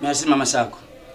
Merci mama sako.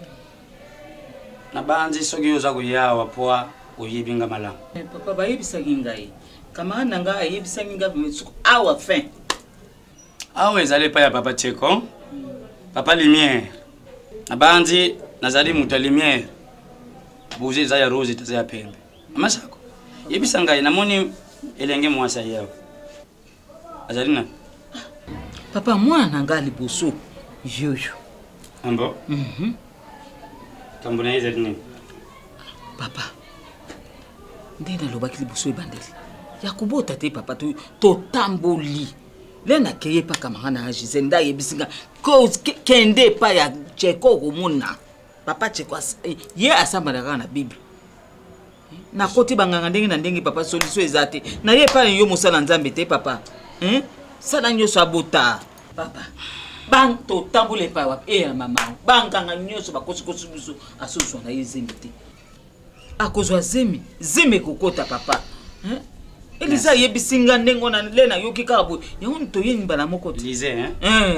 Na banzi soki yoza kuyawa poa uyibinga malamu. Papa bayebisa ngai. Kama nanga ayebisa ngai bimetsuko awa fin. Awa ezale pa ya papa Cheko. Papa Lumière. Na banzi nazali muta Lumière. Buzi za ya rose taza ya pembe. Mama sako. Yebisa ngai namoni elenge mwasa yawo. Azalina. Papa mwana ngali boso. Jojo. Ambo? Tambona hizi nini? Papa. Ndena lobaki liboso ebandeli. Ya kubota te papa to tamboli. Lena keye pa kamana ajise nda yebisinga ko kende pa ya Cheko komuna. Papa Cheko ye asamba na Bible. Na koti banganga ndenge na ndenge papa solution ezate. Na ye pa yo mosala nzambe te papa. Sala nyoso abota. Papa. Bang to tambole pa wa mama. Banganga nyoso bakosi biso asoso na yezembe te. Akozwa zemi kokota papa. Elisa yebisinga ndengo na lena yoki kabo. Yango to yeni bana moko te. Lize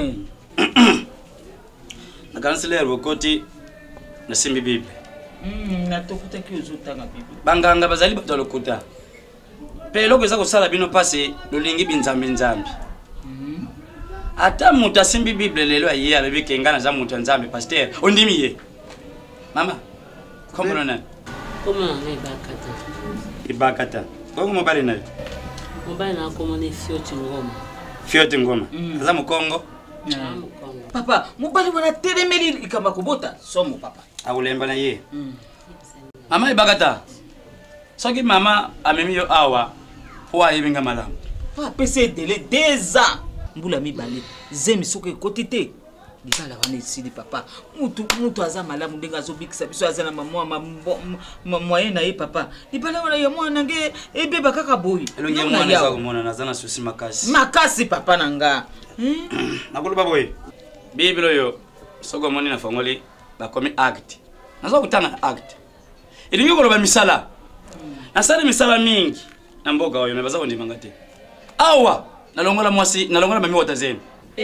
Na kansler wokoti na simbi Bible. Na tokuta ki ozotanga Bible. Banganga bazali bato lokuta. Pe loko eza kosala bino pase lolingi binzambe. Ata muta simbi Bible lelo aye abebi kengana za muta nzambe pasteur. Ondimi ye. Mama. Kombo na. Comment on est bakata? Ibakata. Kongo mobile nayo. Mobile na komone Fioti Ngoma. Fioti Ngoma. Za Mukongo. Papa, mobile wana telemeli ikamba kubota somo papa. Akulemba na ye. Mama Ibakata. Soki mama amemiyo awa wa yebinga malamu. Pa pese délai 2 ans. Mbula mibale. Zemi soke kotite. Dibala wana isili papa. Mutu aza malamu ndenga zobikisa biso aza na moyen na ye papa. Dibala wana ya mwana nge ebeba kaka boyi. Elonge mwana za kumona nazana susi makasi. Makasi papa nanga. Nakuluba boyi. Bible yo soko moni na fongoli bakomi act. Nazo kutanga act. Ilingi koloba misala. Nasali misala mingi na mboga oyo mebaza kondimanga te. Awa nalongola mwasi nalongola mami wata zenu.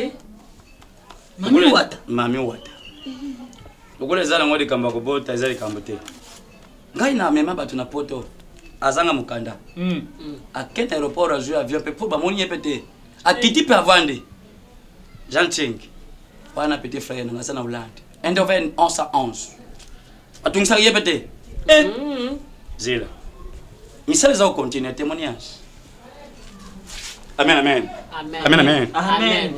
Mami wata. Mami wata. Lokole zala ngodi kamba kobota ezali kambote. Ngai na mema batu na poto azanga mukanda. Aketa aéroport a jouer avion pe pour ba moni epete. Akiti pe avande. Jean Cheng. Wana petit frère nga sana Hollande. Endoven 1111. Atungisa yepete. Zila. Misale za continue témoignage. Amen amen. Amen amen. Amen.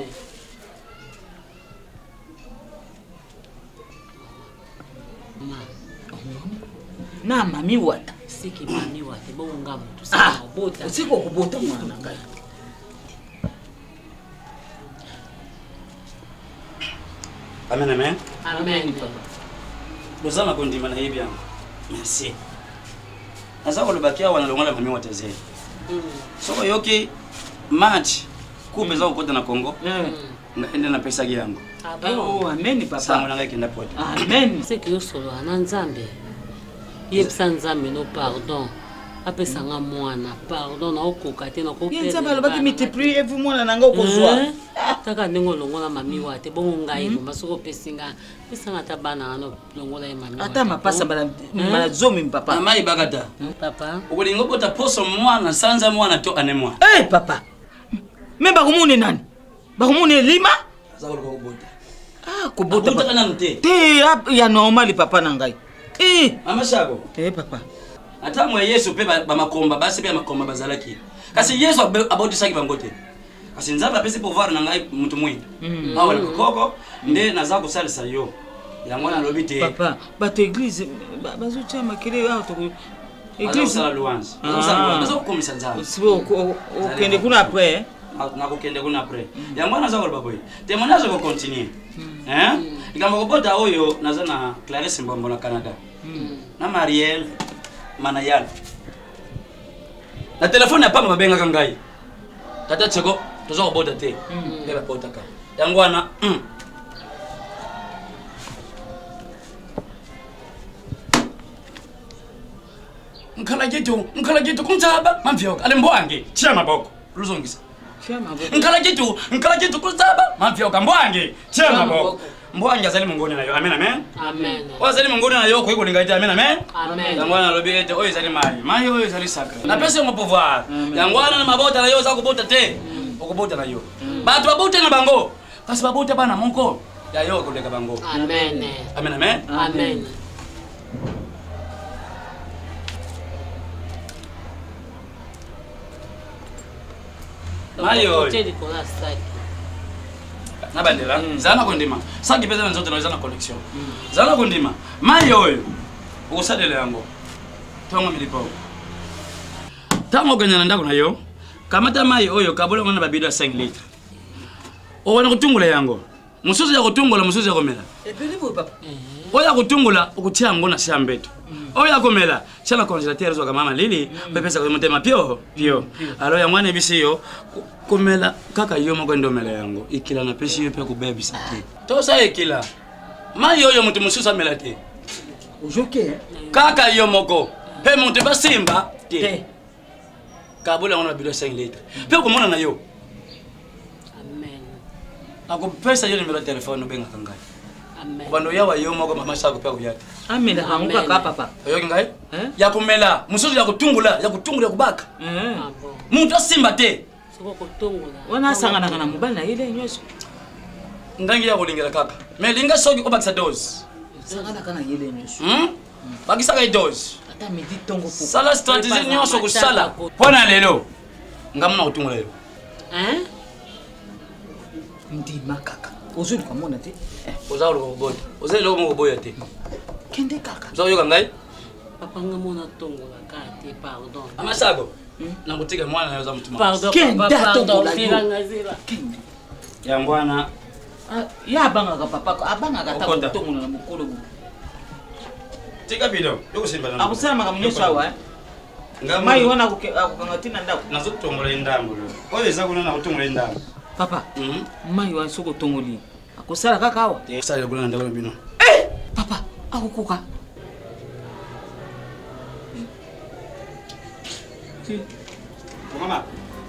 Na mami wata. Siki mami wata bonga mutu sika kubota. Siko kubota mwana ngai. Amen amen. Amen papa. Dozama kondima na yebia. Merci. Azako lobakia wana longola mami wata zeli. Soko yoki match coupe za ukota na Congo. Ngaende na pesa yangu. Oh amen papa. Sango nanga kenda pota. Amen. C'est que yo solo ana nzambe. Yebisa nzambe no pardon. Apesanga mwana pardon na okoka te na ko perdre. Yenza balobaki multiplier vous mwana nanga okozwa. Taka ndingo longola mami wate bongo ngai masoko pesinga pesanga ta bana no longola mami. Ata mapasa bana zomi papa. Mama Ibakata. Papa. Ukolingo bota poso mwana sanza mwana to anemwa. Papa. Memba kumune nani? Bakumune lima? Azako kubota. Kubota. Kubota kana nte. Te ya normal papa nangai. Mama shako. Papa. Ata mwe Yesu pe ba makomba basi pe makomba bazalaki. Kasi Yesu abotisa ki bangote. Kasi nzaba pesi pouvoir na ngai mutu mwingi. Awala koko nde naza kusalisa yo. Ya mwana lobite. Papa, bato église bazotia makele ato ko église la louange. Bazo kukomisa nzaba. Sibo okende kuna après. Na kokende kuna après. Ya mwana za kolba boy. Témoignage va continuer. Ikamba kobota oyo naza na Clarisse Mbombo na Canada. Na Marielle Manayal. Na telefone ya pamba mabenga kangai. Tata Cheko tozo kobota te. Beba bota ka. Yango wana Nkala gitu kunzaba mamvyoka ale mbwange chia maboko luzongisa. Nkala gitu kunzaba mamvyoka mbwange chia maboko mbwanja azali mongoni na yo amen amen Amen. oyo azali mongoni na yo okoki kolinga ete amen amen Amen. yango wana nalobi ete oyo ezali mai oyo ezali sacre napesi yango pouvoir yango wana na mabota na yo oza kobota te okobota na yo bato babota na bango kasi babota bana moko ya yo okoleka bango Amen. amen amen Amen. mai oyo Otie likolo ya saki. na bandela zala na kondima saki mpenza na nzoto na eza na connexion zala na kondima mai oyo okosalela yango ntongo milipo ntango okende na ndako na yo kamata mai oyo kabolango na babido ya 5 litre owana kotungula yango mosusu ya kotungula mosusu ya komela oyo ya kotungula okotia yango na se ya mbeto oyo ya komela tia na congélateur ezwaka mama lili pepesaka motema pio alo yango wana ebisi yo komela kaka yo moko nde omela yango ekila napesi yo mpe kobebisa te tosa ekila mai oyo moto mosusu amela te kaka yo moko mpe moto basimba te kabola yango na babido 5 litre mpe okomona na yo akopesa yo nimero ya telefone obengaka ngai bando yawa yo moko mama sako pe kuyata amena kanguka ka papa oyoki ngai ya komela mosusu ya kotungula ya kubaka muntu asimba te wana asanganaka na mobali na ye le nyonso ndangi ya kolingela kaka me linga soki obakisa dose asanganaka na ye le nyonso bakisaka ye dose ata midi ntongo sala stratégie nyonso kosala mpona lelo ngamona kotungula yo ndima kaka ozoli komona te oza koluka kobota oza eloko moko koboya te kende kaka oza koyoka ngai papa nga mona tongola ka te pardon amasako nakotika mwana na yo oza motuma yango wana ye abangaka papa abangaka ata kotongola na mokolo bo tika bido yokosimba akosala makambo nyonso awa mai wana akokanga ntina ndako nazotongola endambo oyo eza kuna nakotongola endambo papa mai wana soki otongoli akosala kaka awa salela kuna na ndako na bino papa akokoka mama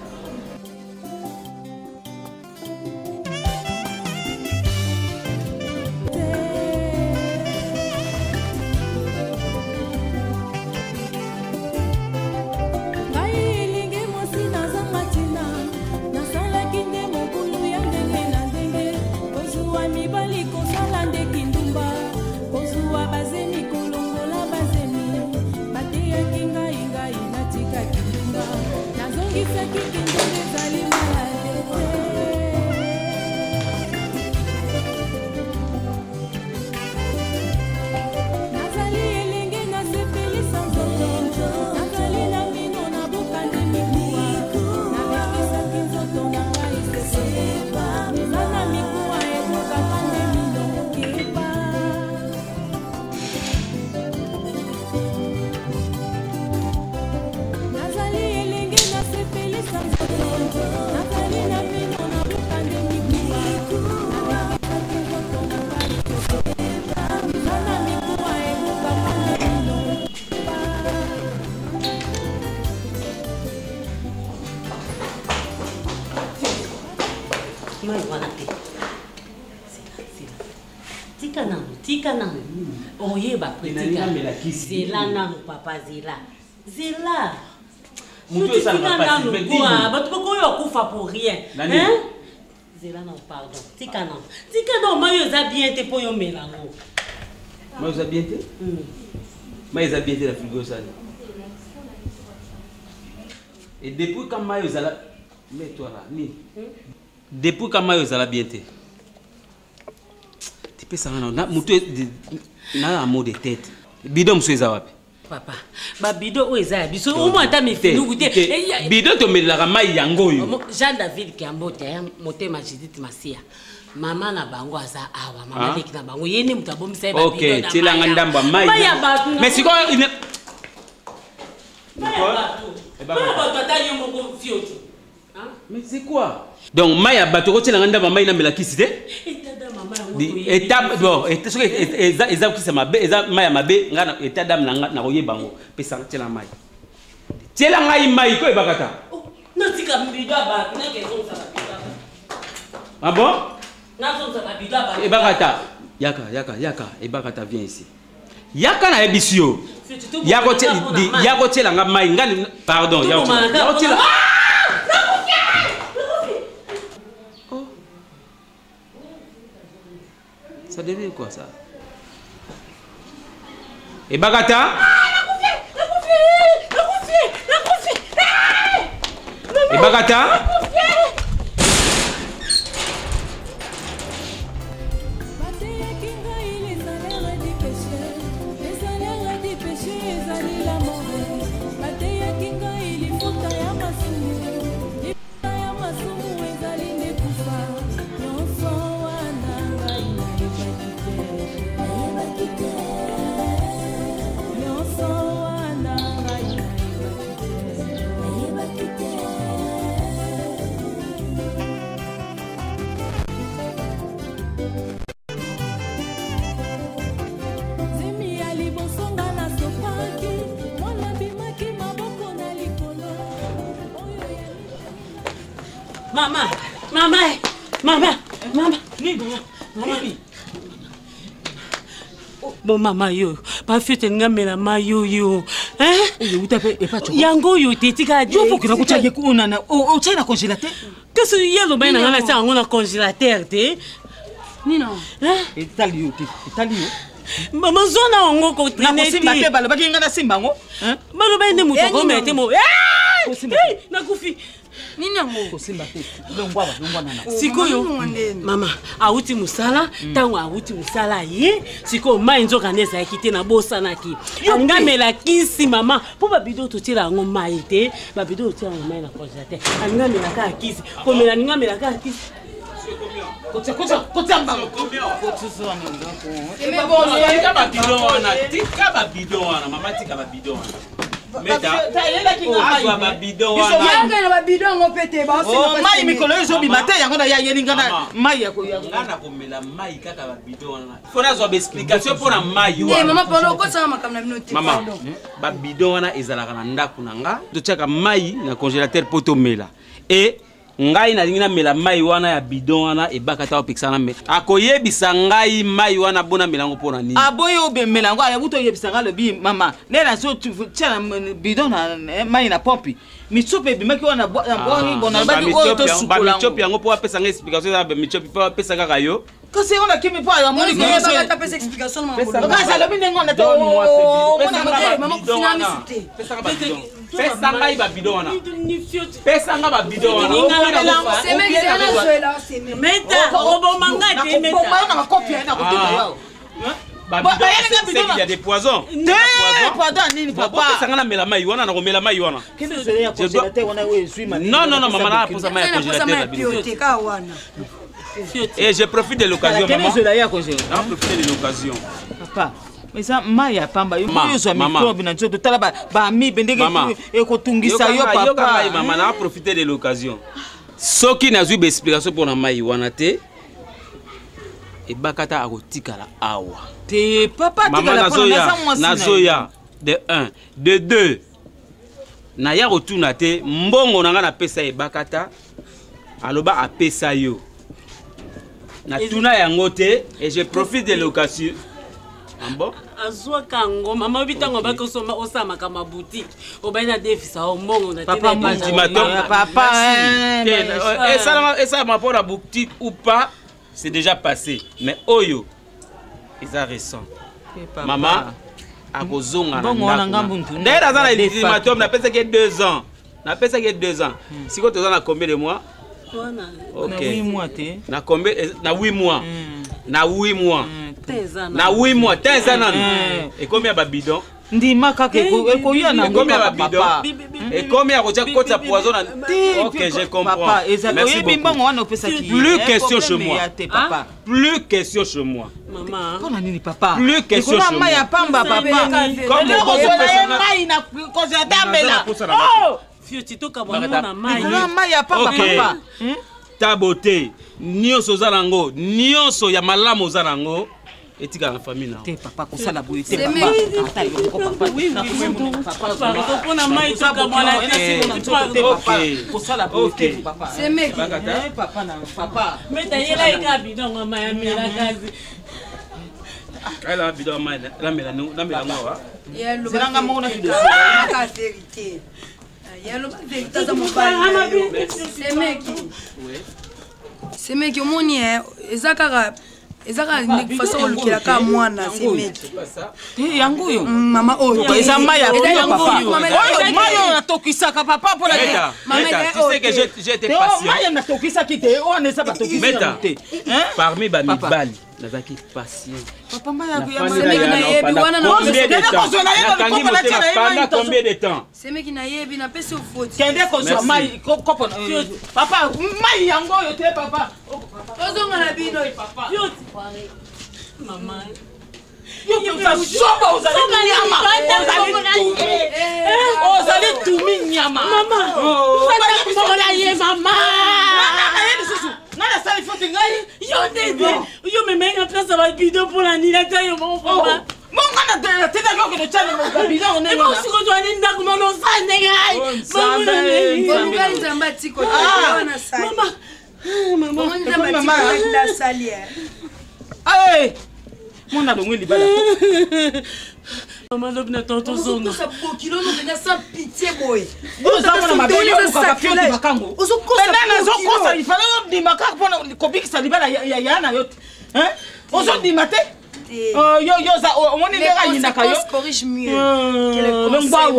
tika nanu oyeba pretika zela nanu papa zela tika nanu kwa bato bakoyo kufa pour rien zela nanu pardon tika nanu mayo eza bien te po yo melango mayo eza bien te mayo eza bien te la frigo sali et depuis quand mayo ezala mais toi là ni depuis quand mayo ezala bien te na mutu na amour de tête bidon mso eza wapi papa ba bidon o eza ya biso o mo ata mefinuku te bidon to melaka mai yango oyo Jean David Kiambote ya motema Judith Masia mama na bango aza awa mama leki na bango yene mutu abomisa ba bidon OK tilanga ndamba mai mais siko ine mais c'est quoi donc mai ya bato ko tilanga ndamba mai na melakisi te étape bon eza kisa mabe eza maya mabe nga na état d'âme na koyeba ngo pesa tela mai tela ngai mai ko ebakata no tika mbido ba na ke zonza ba ah bon na zonza ba bido ba ebakata Yaka, Ebakata viens ici. Yaka na ebisio. Yako tela nga mai ngani pardon, yako tela. Oh. Ça devient quoi ça? Ebakata? Ebakata? Bon maman yo, pas fait un mais la mayo yo, hein? Yango yo tetika de. Yo faut que tu ailles on a au tient la congélateur. Qu'est-ce que y a le bain dans la salle on a congélateur té? Ni non. Hein? Italio. Maman zona ongo ko na ko simba te balo bakinga na simba ngo. Hein? Balo bain de muto ko mete mo. Na kufi. Nini ngo simba te longwa na sikoyo mama auti musala tango auti musala ye siko mai nzoka neza ekite na bosana ki angamela kisi mama po babido totela ngo mai te babido totela ngo mai na congélateur angamela ka kisi komela ngamela ka kisi Kota mbango. Kota zone ndako. Mais bon, il y a pas bidon na tika ba bidon na mama tika ba bidon. Meta. Azwa ba bidon wana. Yanga na ba bidon ngo pete ba o mai mikolo ezo bimata yango na ya yelinga na mai ya ko ya. Ngana komela mai kaka ba bidon wana. Fona zo ba explication pour na mai wana. Eh mama polo ko sanga makamna minute. Mama, ba bidon wana ezalaka na ndako na nga. To chaka mai na congélateur poto mela. Et ngai na lingina mela mai wana ya bidon wana ebakata opixana me akoyebisa ngai mai wana bona melango pona nini aboyo be melango ya buto yebisa ngalo bi mama nela so tchana bidon na mai na pompi mitsope bimaki wana boni bona ba di o to sukola mitsope yango po apesa ngai explication ya mitsope po apesa kaka yo kasi ona kimi po ya moni ko so ta pesa explication mama kasi lo binengo na to mama kufinamisite pesa ngai ba bidon wana pesa ngai ba bidon wana Meta, obomanga te meta. Obomanga na copie na koteka yao. Il y a des poisons. Papa. Ça ngana mela mai wana na ko mela mai wana. Non non non maman na posa mai congélateur. Et je profite de l'occasion maman. Je profite de l'occasion. Papa. Mais ça maya pamba yo zo microbe na nzoto tala ba mi bendeke e ko tungisa yo papa. Maman na profiter de l'occasion. Soki na zui explication pour na mai wana te. E bakata akotikala awa. Te papa tikala pour na zoya de 1 de 2. Na ya rotuna te mbongo nanga na pesa e bakata aloba apesa yo. Na tuna yango te et je profite de l'occasion. Ambo azwa kango mama bitango bakosoma osama kama boutique obaina defisa omongo na papa papa et ça m'a pour la boutique ou pas c'est déjà passé mais oyo ils a récent maman akozonga na ndako ndaira za na ultimatum na pesa que 2 ans na pesa que 2 ans siko toza na combien de mois OK na 8 mois te na combien na 8 mois na 8 mois na 8 mois teza nanu et combien ba bidon ndima kaka eko ya na combien ba bidon et combien ko tia kota poison na OK je comprends merci beaucoup plus question chez moi plus question chez moi maman pona nini papa plus question chez moi ya pamba papa comme ko mai na congélateur mela oh fio titoka bwana na mai na mai ya pamba papa ta beauté nyonso zalango nyonso ya malamu zalango etika na famille na te papa ko sala boye te papa ata yo ko papa oui na papa ko na mai toka mwana te ko sala boye te papa c'est mec papa na papa meta yela ika bidon mai ya mela kazi Elle a bidon mal, la mélano, la mélano. C'est la maman qui doit faire la vérité. Il y a le vérité dans mon père. C'est mec qui mon nier, ezakara ni façon lukila ka mwana c'est mec. Yango yo. Mama oyo. Eza maya papa. Oyo mayo na tokisa ka papa pour la tu sais que j'étais patient. Maya na tokisa ki te, on ne sait pas tokisa te. Hein? Parmi ba mibali, nazaki patient. Papa maya pendant combien de temps? C'est mec qui na yebi na pese au faute. Kende ko so mai papa mai yango yo te papa. Ozonga na bino papa. Maman. Yo soba uzali nyama. Ozali tumi nyama. Maman. Fata ye maman. Nana sali fote ngai. Yo dede. Yo me mets en place avec bidon pour la nilata yo mon papa. Mon gars na teta yo que de chana mon bidon on est là. Moi aussi quand on est dans mon sang ngai. Maman ngai nzamba tiko na sali. Maman nzamba tiko na sali. Hey! Mon adongo libala. Maman lobna tonton zongo. Ça bokilo no venga sans pitié boy. Vous avez na mabeli ko ka fio di makango. Ozo kosa kosa il fallait di makango pona kobiki sa libala ya na yote. Hein? Ozo di mate? Yo za on est là yina kayo. Les corrige mieux que les conseils.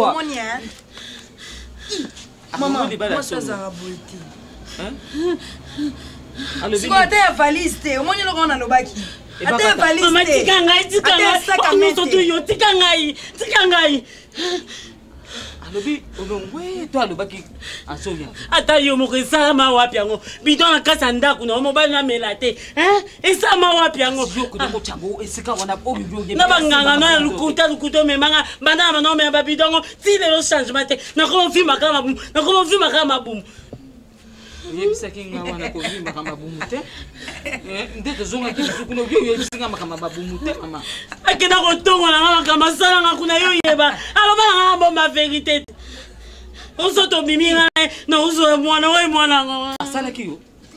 Maman, moi ça ça beauté. Hein? Si vous avez une valise, au moins vous avez une valise. Ate valise. Maman tikangai. Surtout yo tikangai. Alobi obongwe to alobaki asoya. Ata yo mokesa ma wapi yango. Bidon na kasa ndaku na mobali na melate. Hein? Esa ma wapi yango. Yo ko chango esika wana obiyo ye. Na banganga na lukuta memanga bana na me ba bidon ti le changement te. Na ko fi makama mabumu. Yebisa kinga wana ko vimba kama bumute ndete zonga kitu kuno byo yebisa kama babumute mama akena ko tongo na kama sala nga kuna yo yeba aloba nga bomba vérité oso to bimi nga na uzo mwana we mwana nga asala kiyo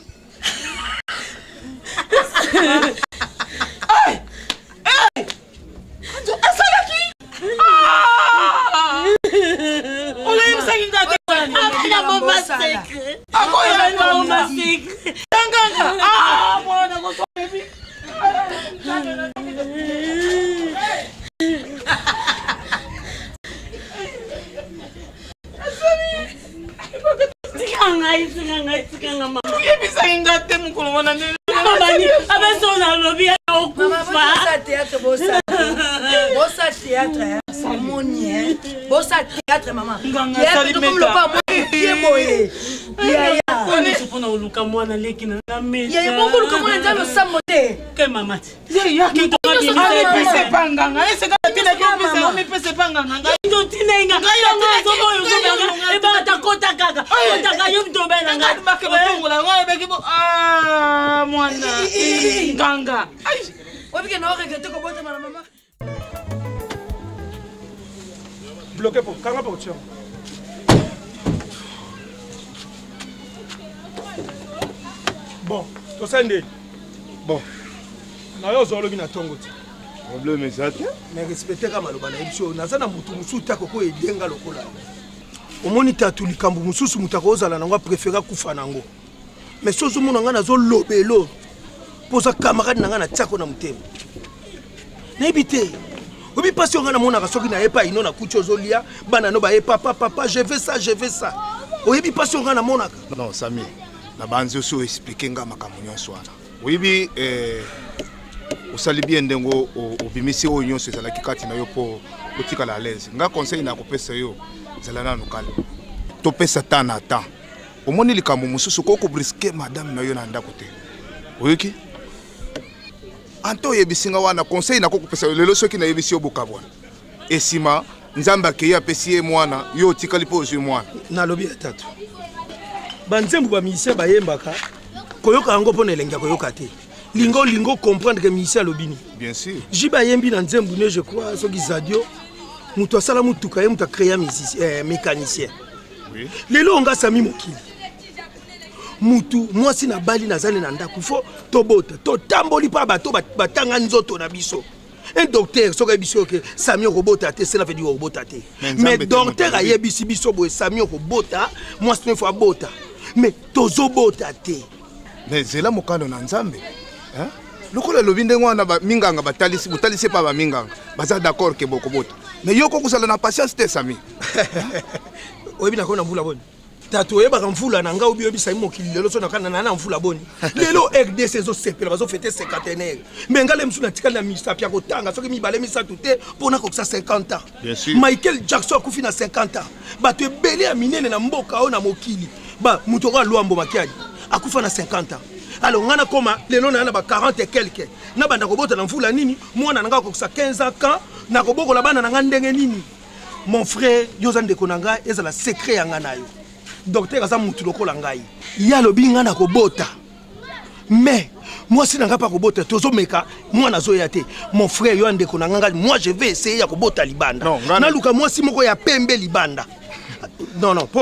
asala ki Ole yebisa kinga te akena bomba secret mwana ko so baby. Tikanga mama. Yebisa kinga te mukolo wana nini. Mama ni abeso na lobi ya okufa. Bossa théâtre, bossa théâtre, harmonie, bossa théâtre, maman. Sali meta. On est supposé oluka mwana leki na meta. Ya bongo luka mwana nzalo samote. Ke mama. Ya ki to ki pese panganga. Ese ka tina ki pese o mi pese panganga. Ndo tinenga. Ndo zomo yo zomo. E ba ta kota kaka. Kota ka yo mto bena nga. Ba ke botongo la ngwa be ki bo mwana. Nganga. Obi ke na regretter ko bota na maman. Bloqué pour kanga pour tiens. Bon, to sende. Bon. Na yo zolo bina tongo ti. Problème ça te? Mais respecter ka maloba na biso na zana mutu musuta ko edenga lokola. Omoni tatu likambu mususu mutako ozala na ngwa préférer kufa nango. Mais sozo mona nga nazo lobelo. Poza camarade na nga na tsako na mutema. Na ebité. Obi pasi nga na mona ka soki na epa ino na kuchi ozolia bana no ba papa je veux ça. Obi pasi nga na mona ka. Non, Sami. Na banzi oso expliquer nga makambo nyonso wana. Oyibi osali bien ndengo obimisi oyo nyonso ezalaki kati na yo po otikala à l'aise. Nga conseil na kopesa yo zala nanu kala. Topesa temps na temps. Omoni likambo mususu ko brisker madame na yo na ndako te. Oyiki? Anto yebisinga wana conseil na kopesa yo lelo soki na yebisi obokabwana. Esima nzamba ke ya pesi mwana yo otikali po ozwi mwana. Na lobi atatu. Banzembu ba misien ba yembaka koyoka yango pona elenga koyoka te lingo comprendre que misien lobini bien sûr jiba yembi na nzembu ne je crois soki zadio muto asala mutuka ye muta créer musicien mécanicien oui lelo nga sami mokili mutu mwasi na bali na zane na ndako fo tobota to tamboli pa bato batanga nzoto na biso Un docteur soki biso que Sami robota te cela veut dire robota te. Mais docteur a yebisi biso boye Sami robota moi c'est une fois bota. Mais tozo bota te. Mais zela mokano na nzambe. Hein? Lokola lobinde ngwana ba minganga batalisi butalisi pa ba minganga. Baza d'accord que boko bota. Mais yoko kozala na patience te Sami. Oyebi na kona mvula boni. Tatu oyeba mvula na nga obi obisa mokili lelo so na kana na mvula boni. Lelo RDC zo sepela bazo fêter cinquantenaire. Mais ngale msuna tikala na misa pia kotanga soki mibale misa tuté pona ko sa 50 ans. Bien sûr. Michael Jackson kufi na 50 ans. Ba te belé a minene na mboka o na mokili. Ba mutoka luambo makiadi. Akufa na 50 ans. Alors ngana koma lelo na ba 40 et quelques. Na banda ko bota na mvula nini? Mwana nanga ko sa 15 ans na ko boko la bana na ndenge nini? Mon frère Yozande Konanga ezala secret ya ngana yo. Docteur aza mutu lokola ngai. Ya lobi ngana ko bota. Mais moi si nanga pas ko bota tozo meka mwana zo ya te. Mon frère Yozande Konanga moi je vais essayer ya ko bota libanda. Na luka moi si moko ya pembe libanda. Non non,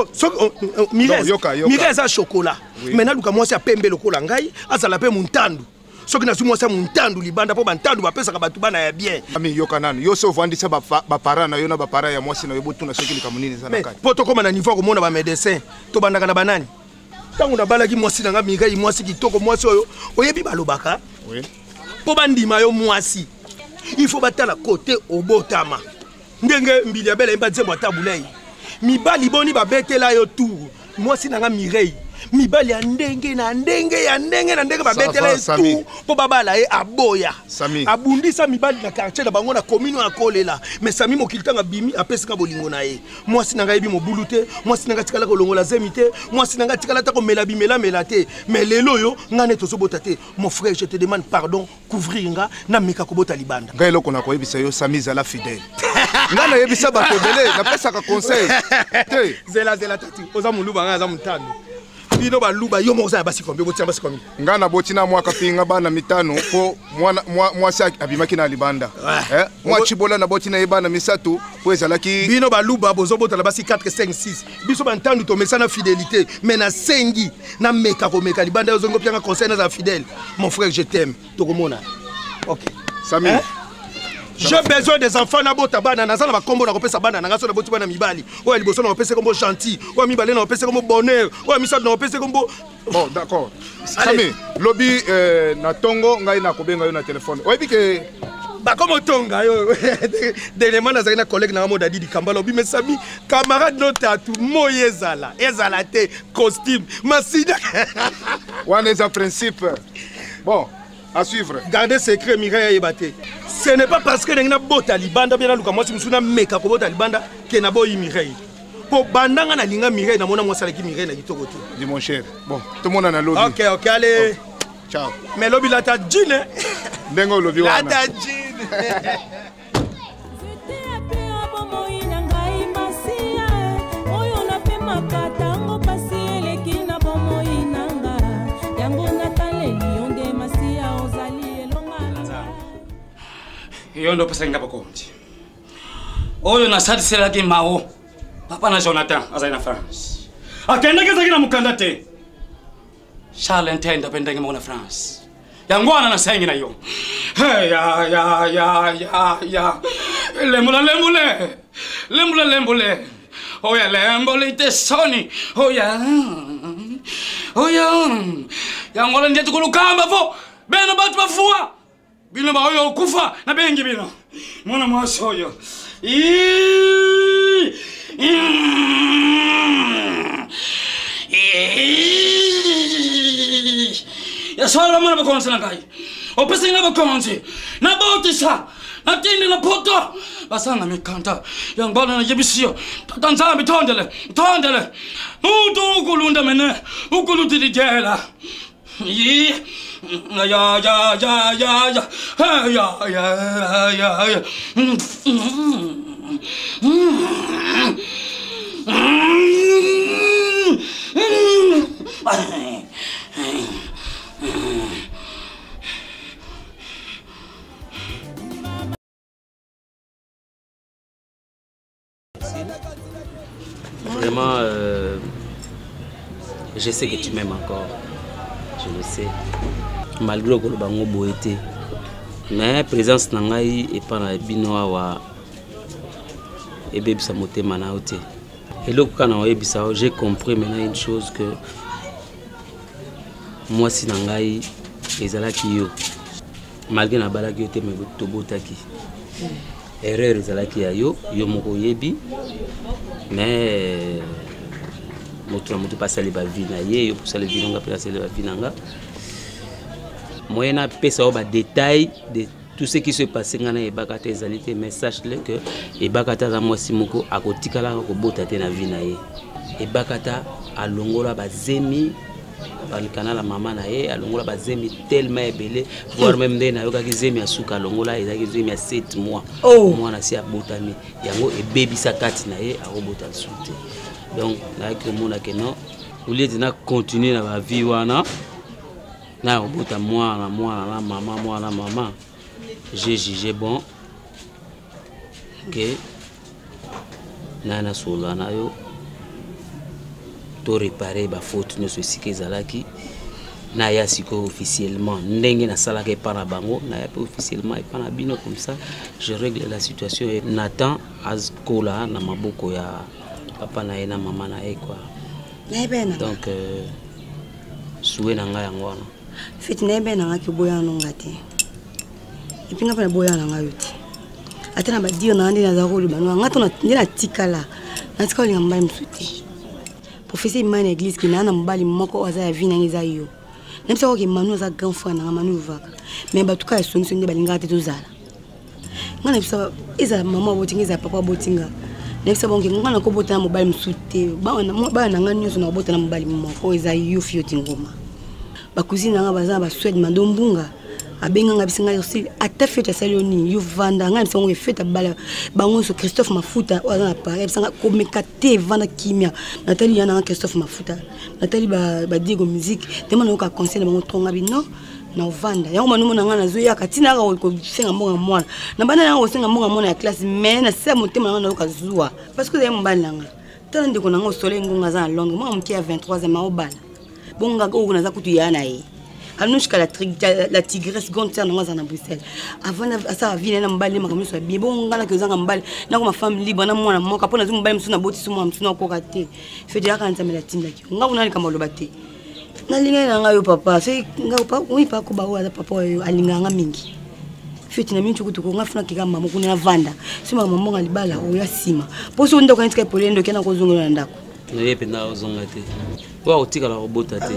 Mirez a chocolat. Mais na luka moi si ya pembe lokola ngai azala pe muntandu. Soki na sumo sa muntandu libanda po bantandu bapesa ka batu bana ya bien. Ami yoka nanu yo so vandisa ba para na yo na ba para ya mwasi na yo botuna soki likamunini sana kati. Po to koma na niveau ko mona ba médecin to bandaka na banani. Tangu na balaki mwasi na nga migai mwasi kitoko mwasi oyo oyebi balobaka. Oui. Po bandima yo mwasi. Il faut batala côté obotama. Ndenge mbili ya bele mba zembo tabulei. Mibali boni ba betela yo tour. Mwasi na nga mirei. Mibali ya ndenge na ndenge ba betela tout po babala e aboya Sami abundisa mibali na quartier na bango na commune ya kolela mais Sami mokilitanga bimi apesika bolingo na ye moi sinanga yebi mobulu te moi sinanga tikala ko longola zemite moi sinanga tikala ta ko mela bimela te mais lelo yo ngane tozo bota te mon frère je te demande pardon couvrir nga na meka ko bota libanda ngai loko na ko yebisa yo Sami zala fidèle ngana yebisa ba tobele na pesa ka conseil te zela tati oza muluba nga za mutando bino baluba yo moza basi kombi botia basi kombi ngana botina mwaka pinga bana mitano po mwasi abimaki na libanda mwa chibola na botina yebana misatu po ezalaki bino baluba bozo botala basi 4 5 6 biso bantandu to mesana fidélité mais na sengi na meka ko meka libanda yo zongo pianga conseil na za fidèle mon frère je t'aime to komona OK Sami j'ai besoin des enfants na bota bana na zana ba kombo na kopesa bana na ngaso na boti bana mibali oya liboso na kopesa kombo gentil oya mibale na kopesa kombo bonheur oya misatu na kopesa kombo bon d'accord Sami lobi na tongo ngai na kobenga yo na téléphone oyebi ke ba comme tonga yo dernièrement na zana collègue na moda Didi Kambala obi mais Sami camarade no tatu moyezala ezala te costume masida one is a principe bon à suivre. Gardez secret Mireille Ebate. Ce n'est pas parce que na bota libanda bien luka moi si musuna meka ko bota libanda que na boyi Mireille. Po bandanga na linga Mireille na mona mwasala ki Mireille na kitoko te. Dis mon cher. Bon, tout le monde a lobby. OK, allez. Oh. Ciao. Mais lobby la ta djine. Ndengo lobby wana. La ta djine. Yo ndo pesa ngaba konti. Oyo na sadisela ki mao. Papa na Jonathan azali na France. Akenda keza kina mukanda te. Charles Ntenda penda ngemo na France. Yangwana na sengi na yo. Hey ya. Lembule. Oya lembole te soni. Oya. Yangwana ndiye tukulukamba fo. Beno batu bafua. Bino ba oyo kufa na bengi bino. Mwana mwasi oyo. Ya swala mwana bakonzi na kai. Opesa na bakonzi. Na botisa. Na tini na poto. Basanga mikanta. Yang bana na yebisio. Tatanzambi tondele. Mutu ukulunda mene. Ukuluti dijela. Ya. Vraiment, je sais que tu m'aimes encore. Je le sais. Malgré que le bango boité, mais présence na ngai epa na bino awa ebebisa motema na ote eloko kana oyebisa j'ai compris maintenant une chose que moi si na ngai ezalaki yo malgré na balaki yo te me tobotaki erreur ezalaki ya yo moko yebi mais moto na moto pasali ba vie na ye yo pasali vie nga pasali ba vie nga moyena pesa o ba détail de tout ce qui se passe ngana e bakata ezalité message le que e bakata za mwasi moko akotikala ko bota te na vie na ye e bakata alongola ba zemi balikana la maman na ye alongola ba zemi tellement ebele voire même ndena yo ka zemi asuka alongola ezaki zemi ya 7 mois mwana si abotami yango ebebisa kati na ye akobota nsute donc là que mon que non au lieu de na continuer na ba vie wana na obota mwana maman j'ai jugé bon que nana solana yo to réparer ba faute ne ceci que zalaki na ya siko officiellement ndenge na salaka pa na bango na ya officiellement et pas na bino comme ça je règle la situation et Nathan azkola na maboko ya papa na ena maman na e quoi donc soué na nga yango wana fiti na ebe na nga ki boya no ngate ipinga pa na boya na nga yote atana ba dio na ndi na za rolo bano nga to na ndina tikala na tikala linga mbali msuti professeur imane église ki na mbali moko aza ya vina ngiza yo nemsa ko ki manu za grand frère na manu vaka mais ba tuka songi songi balinga te tozala nga na bisa iza mama botinga iza papa botinga nemsa bonke nga na ko botana mobali msuti ba na nga nyoso na botana mobali moko eza yo fio tingoma ba cousine nga baza ba Suède mandombunga abenga nga bisinga aussi ata fete saloni yo vanda nga bisinga ngo fete bala bango so Christophe Mafuta oza na Paris bisinga komeka te vanda kimia Nathalie yana nga Christophe Mafuta Nathalie ba Diego musique demana ko conseil bango tonga bino na vanda yango manumo nga na zoya katina nga ko senga mbonga mwana na bana nga osenga mbonga mwana ya classe mais na sa motema nga na ko zuwa parce que ya mbala nga tande ko nga soleil ngonga za Londres moi mki ya 23 ans maobala bonga ko na za kutu yana ye anushka la tigresse gontière na Bruxelles avant ça vie na mbali makamu so bien bonga na kozanga mbali na ko ma femme libre na mwana moka pona zu mbali msuna boti su mwa msuna ko kate fete ya kanza mela tindaki nga kuna ni kama lobate na linga na nga yo papa se nga pa oui pa ko ba wa papa yo alinga nga mingi fete na minchu kutuko nga funa kika mama kuna vanda sima mama nga libala o ya sima poso ndo ka ntika polendo kena ko zungu na ndako yepe na ozonga te wa otika la robota te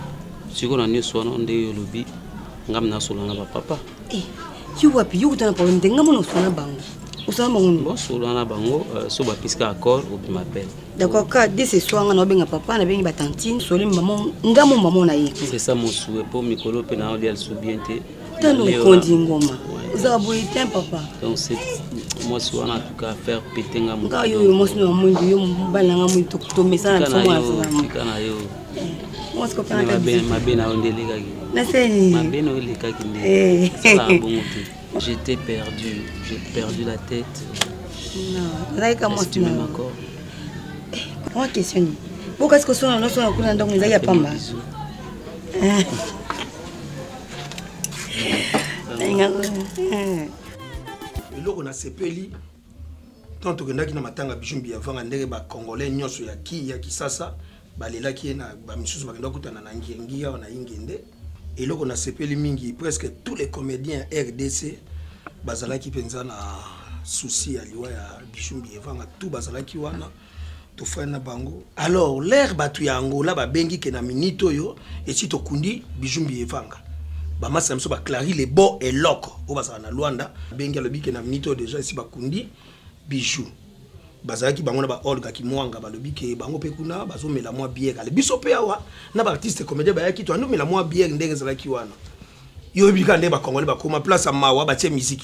siko na nyo swana nde yo lobi ngam na solo na papa you wapi you tana problème de ngam na swana bango usana bango bon solo na bango so ba piska accord ou bi m'appelle d'accord ka dès ce soir na benga papa na benga tantine solo maman ngam maman na yiki c'est ça mon souhait pour mikolo pe na odial soubiente tano kondi ngoma uzaboyi tem papa donc c'est moi si on a tout qu'à faire péter ngam nga yo mo sino mo yo mbala ngam to mesana so mo kana yo moi ce qu'on a mabena ondeli kaki na seni mabena ondeli kaki ndé ça bon j'étais perdu j'ai perdu la tête non like moi tu m'aimes encore moi question pourquoi est-ce que son non son kuna ndongo nzaya pamba eloko na sepeli tanto kendaki na matanga bijumbi avanga ndenge ba congolais nyonso ya kisasa balelaki na ba misusu bakenda kutana na ngengi ya na ingende eloko na sepeli mingi presque tous les comédiens RDC bazalaki penza na souci ya liwa ya bijumbi avanga tout bazalaki wana to fana bango alors l'air batu ya Angola ba bengi ke na minito yo et si to kundi bijumbi avanga ba masa mso ba clari les beaux et loko o basala na Luanda bengi alobi ke na minito déjà ici ba kundi bijou bazaki bango na ba Olga Kimwanga balobi ke bango pe kuna bazomela mwa bière ale biso pe awa na ba artiste comédien ba yaki to andomela mwa bière ndenge zalaki wana yo bika nde ba Congolais ba koma place à mawa ba tie musique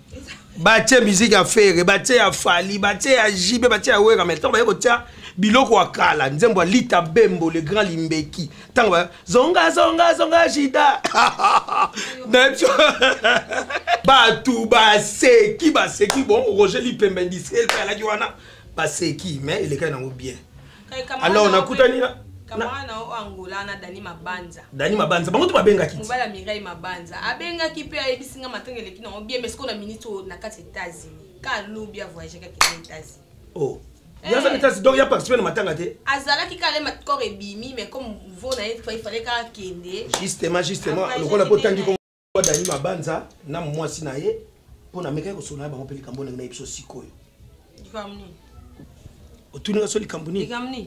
à faire ba tie ya fali ba tie ya jibe ba tie ya wera mais tant ba yebo tia biloko akala nzembo lita bembo le grand limbeki tant ba zonga shida Batu baseki bon Roger Lipembendisel pa la kiwana baseki mais il est quand même bien alors on a kutani Kamana o Angola na Dani Mabanza. Dani Mabanza, bango tu babenga ki. Mobala Mireille Mabanza. Abenga ki pe ayebisinga matangele ki na bien mais ce qu'on a minito na kati États-Unis. Ka lo bien voyager ka États-Unis. Oh. Ya ça États-Unis donc ya participer na matanga te. Azala ki kale matkor ebimi mais comme vous na il fallait ka kende. Justement le kola potangi ko Dani Mabanza na mwasi na ye pona meka ko sona bango pe likambo na episo sikoyo. Kamni. Otuninga so likambo ni. Kamni.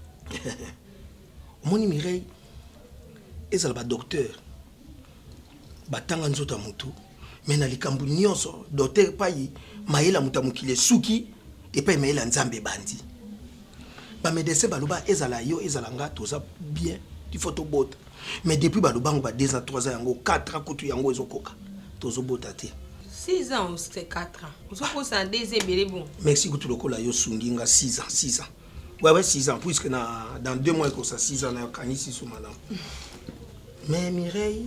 Moni Mireille ezala ba docteur batanga nzota mutu mais na likambo nyonso docteur payi mayela mutamukile suki et pa mayela nzambe bandi ba médecin baloba ezala yo ezala nga toza bien il faut to bota mais depuis balobango ba 2 ans 3 ans yango 4 ans kutu yango ezokoka tozo bota te 6 ans c'est 4 ans on se pose en deuxième belé bon merci kutu lokola yo sunginga 6 ans ouais 6 ans puisque dans 2 mois que ça 6 ans na kanisi sous madame mais Mireille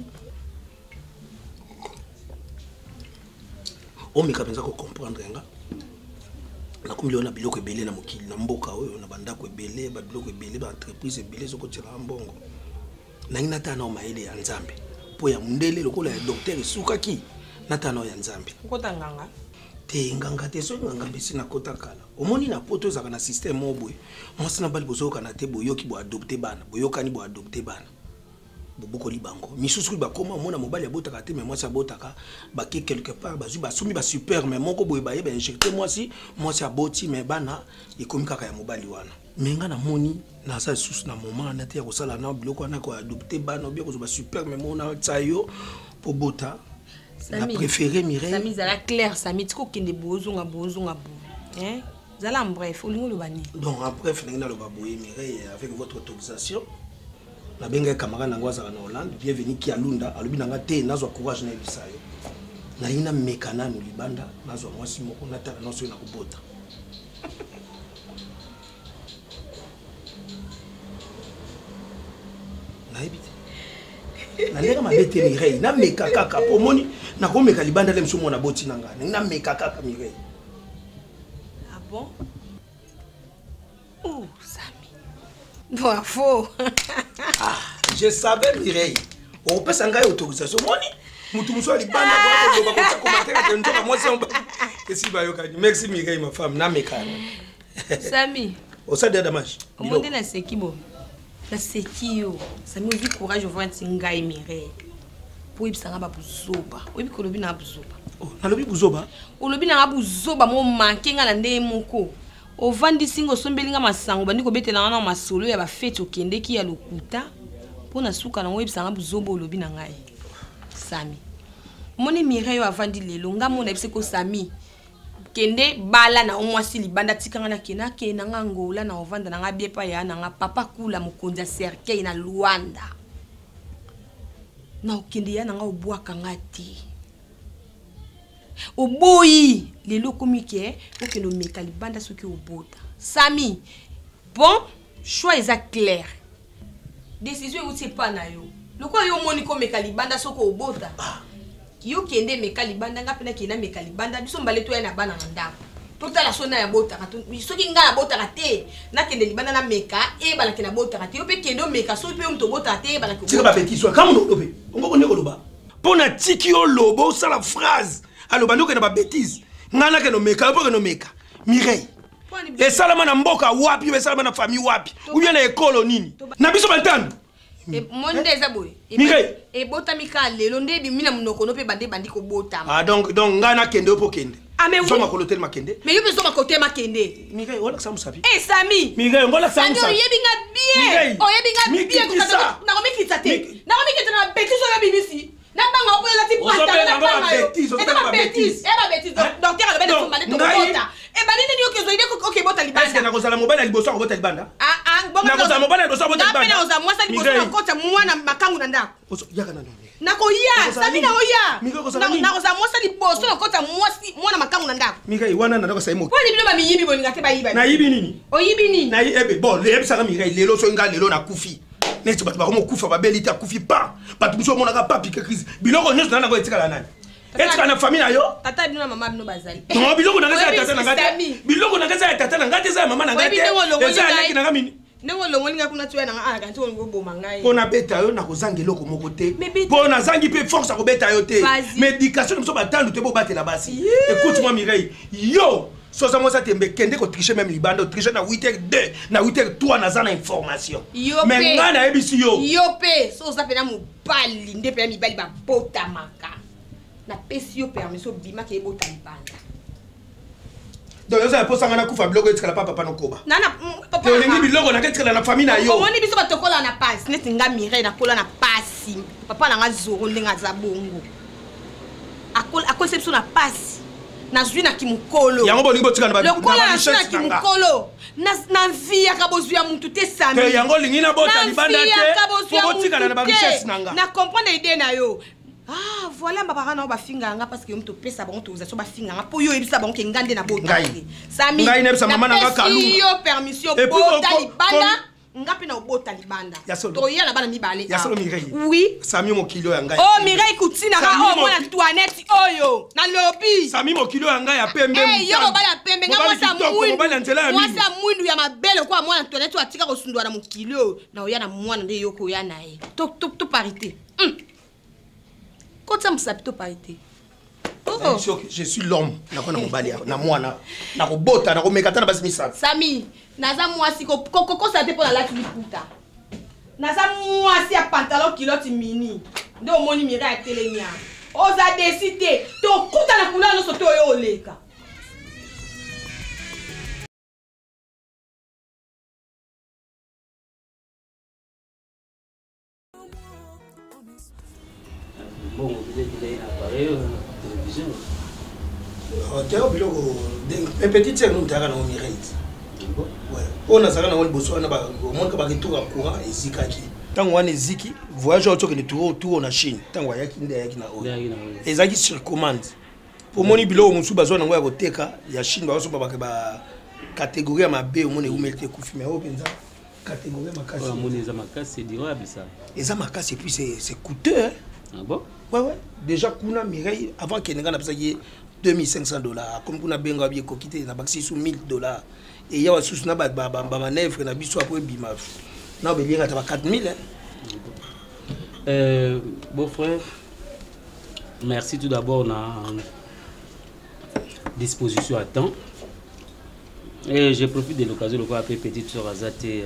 on me kapenza ko comprendre nga na kumile ona biloko ebele na mokili na mboka oyo na bandako ebele ba biloko ebele ba entreprise ebele soko tira mbongo na ngina tana o maele ya nzambe po ya mundele lokola ya docteur sukaki na tana ya nzambe kota nganga te nganga te so nganga besi na kota kala omoni na poto ezaka na système obwe mwasi na bali bozoka na te boyoki bo adopter bana boyokani bo adopter bana boboko libango misusu ba koma mona mobali ya botaka te mais mwasi abotaka ba ke quelque part bazui ba sumi ba super mais moko boye ba yeba injecter mwasi aboti mais bana ekomi kaka ya mobali wana menga na moni na sa susu na moment na te ya kosala na biloko na ko adopter bana bien ko ba super mais mona tsayo po bota. La préférée Mireille. Sami zala clair Sami tiko kende bozonga bo. Hein? Zala en bref, olingo lo bani. Donc en bref, na lo baboye Mireille avec votre autorisation. Na benga camarade na ngwaza na Hollande, bienvenue ki alunda, alobi nanga te nazo courage na bisayo. Na ina mekana no libanda, nazo mwasi moko na tala nazo na kubota. Na ebite. Na lega mabete Mireille, na meka kaka pomoni. Na ko meka libanda le msumo na boti nanga na meka kaka Mireille. Ah bon? Oh Sami. Bravo. Ah, je savais Mireille. On peut s'engager autorisation moni. Mutu muso libanda kwa ko commentaire de ndoka moi c'est on si ba yoka. Merci Mireille ma femme na meka. Sami. Au ça de dommage. Au monde la sekibo. La sekio. Sami ozi courage voir ngai Mireille. Pour ibisanga ba buzoba oyebi ko lobi na buzoba oh na lobi buzoba o lobi na buzoba mo mankenga na nde moko o vandi singo sombelinga masango bandi ko betela na masolo ya ba fete okende ki ya lokuta pona suka na oyebisanga buzoba o lobi na ngai Sami moni Mireille avandi lelo nga mona ebise ko Sami kende bala na omwasi libanda tikanga na kena nga ngola na ovanda na nga biepa ya na nga papa kula mokonzi ya cercueil na Luanda na okende ya nanga obwaka ngati oboyi lelo komike okendo meka libanda soki obota Sami bon choix est clair décision où c'est pas na yo loko yo moni ko meka libanda soko obota yo kende meka libanda nga pena kena meka libanda biso mbale to ya na bana na ndako tota la sona ya bota ka soki nga na bota ka te na kende libanda na meka e bala kena bota ka te yo pe kendo meka so pe mto bota te bala ko tika ba bêtise kama no lobe ngoko ne ko loba pona tiki yo lobo ça la phrase aloba ndoko na ba bêtise ngana ke no meka po ke no meka Mireille et salama na mboka wapi be salama na famille wapi ou bien na école nini na biso bantando monde eza boy e bota mika lelo ndebi mina munoko no pe bandi ko bota ah donc ngana kende po kende ah mais oui makolotel makende mais yo beso makote makende Mireille wala samu sapi eh Sami Mireille ngola samu sapi oyebinga bien na komikitsa te na komikitsa na bêtise oyo bimisi na banga opo la ti pata na banga bêtise docteur alobele fumba ne to bota e banini ni okezo ide ko bota libanda est-ce que na kozala mobile liboso ko bota libanda na kozala mobile liboso ko bota libanda na oza mwasa liboso na kota mwana makangu na ndako yaka na nakoya Sami na oya na oza mwasa liboso na kota mwasi mwana makangu na ndako Mireille wana na ndako sai moto poni bilo ba miyibi boninga te ba yiba na yibi nini oyibi nini na ebe bon le ebisa Mireille lelo so nga lelo na kufi neti bato ba kufa ba belita kufi pa bato muso mona ka pa pique crise biloko nyonso na ko etika la nani etika na famille na yo tata bino na mama bino bazali non biloko na ngata tata na ngata biloko na ngata tata na ngata za mama na ngata eza leki na ngamini ndenge longolinga kuna tuya nanga ala kanti ongo boma ngai pona beta yo na kozanga eloko moko te pona zangi pe force ko beta yo te médication so batandu te bo batela basi écoute moi Mireille yo soza moi ça tembe kende ko tricher même libanda tricher na 8h2 na 8h3 na zana information mais ngana ebisi yo pe soza pe na mobali nde pe na mibali ba botamaka na pesi yo permission bima ke bota libanda. Donc yo za posanga na kufa blogo etikala papa no koba. Nana papa. To lingi biloko na ketikala na famille na yo. Omoni biso batokola na passe, neti nga Mireille na kola na passe. Papa na nga zoro ndenga za bongo. Akol sepso na passe. Na zwi na kimukolo. Yango bolingi botika na ba. Lokola na zwi na kimukolo. Na vie akabozu ya muntu te sami. Te yango lingi na bota libanda te. Botika na ba richesse nanga. Na comprendre idée na yo. Ah, voilà ma parents na ba finga nga parce que yo mto pesa ba autorisation ba finga nga po yo ebisa ba ngande na bota. Sami. Ngai nebisa mama na nga kalunga. Yo permission bota libanda. Ngapi na obota libanda. To ya na bana mibale. Ya solo Mireille. Oui. Sami mo kilo ya ngai. Oh Mireille kutina ka o mona Antoinette oyo na lobby. Sami mo kilo ya ngai ya pembe. Eh yo ba ya pembe nga mwasa mwindu ya mabele kwa mwana Antoinette atika ko sundwa na mokilo na oya na mwana nde yoko ya nae. To parité. Quand ça me sape to parité. Oh, je suis l'homme. Na kona mobali na mwana. Na ko bota na ko mekata na basimisa. Sami, naza mwasi ko sa te pona lati liputa. Naza mwasi ya pantalon culotte mini. Nde omoni mira ya telemia. Oza décider to kuta na kula no soto yo oleka. Bon, vous êtes là, appareil, télévision. Un petit sœur nous t'as Mireille. Ouais. On a ça na wali boso na ba mon ka ba retour en courant et zikaki. Tant wana ziki voyage autour que le tour na Chine. Tant wa yaki nde yaki na o. Ezaki sur commande. Pour moni bilo musu bazo na ngwa koteka ya Chine ba so ba ba catégorie ya mabe o moni umelte kufi mais o penza catégorie makasi. Ouais, moni za makasi c'est durable ça. Et ça makasi et puis c'est coûteux. Hein? Ah bon? Ouais. Déjà kuna Mireille avant qu'il n'ait pas payé $2,500 comme kuna benga bien kokité na baxi sous $1,000 et ya wasu na ba manœuvre na biso après bima na belinga ta 4,000 beau frère, merci tout d'abord na disposition à temps et je profite de l'occasion de voir appeler petite sœur Azate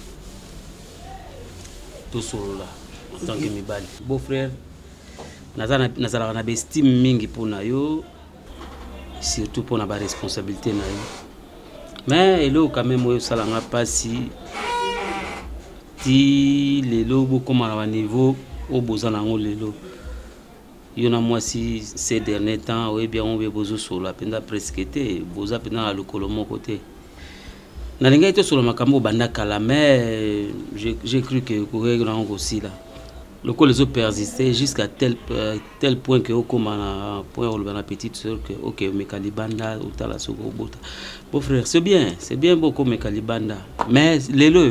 tout solo là en tant que mibali. Beau frère, nazala na bestime mingi pona yo surtout pour la responsabilité na yo mais elo quand même yo salanga pasi ti lelo beaucoup à niveau au bozana ngo lelo yo na moi si ces derniers temps oui bien on veut bozo solo penda presque té boza penda na lokolo moko té na linga ito solo makambo banda kala mais j'ai cru que courir na ngo aussi là le coup les autres persistaient jusqu'à tel point que au comme un point où la petite sœur que ok Mekalibanda ou tala soko bota. Bon frère, c'est bien beaucoup Mekalibanda mais lelo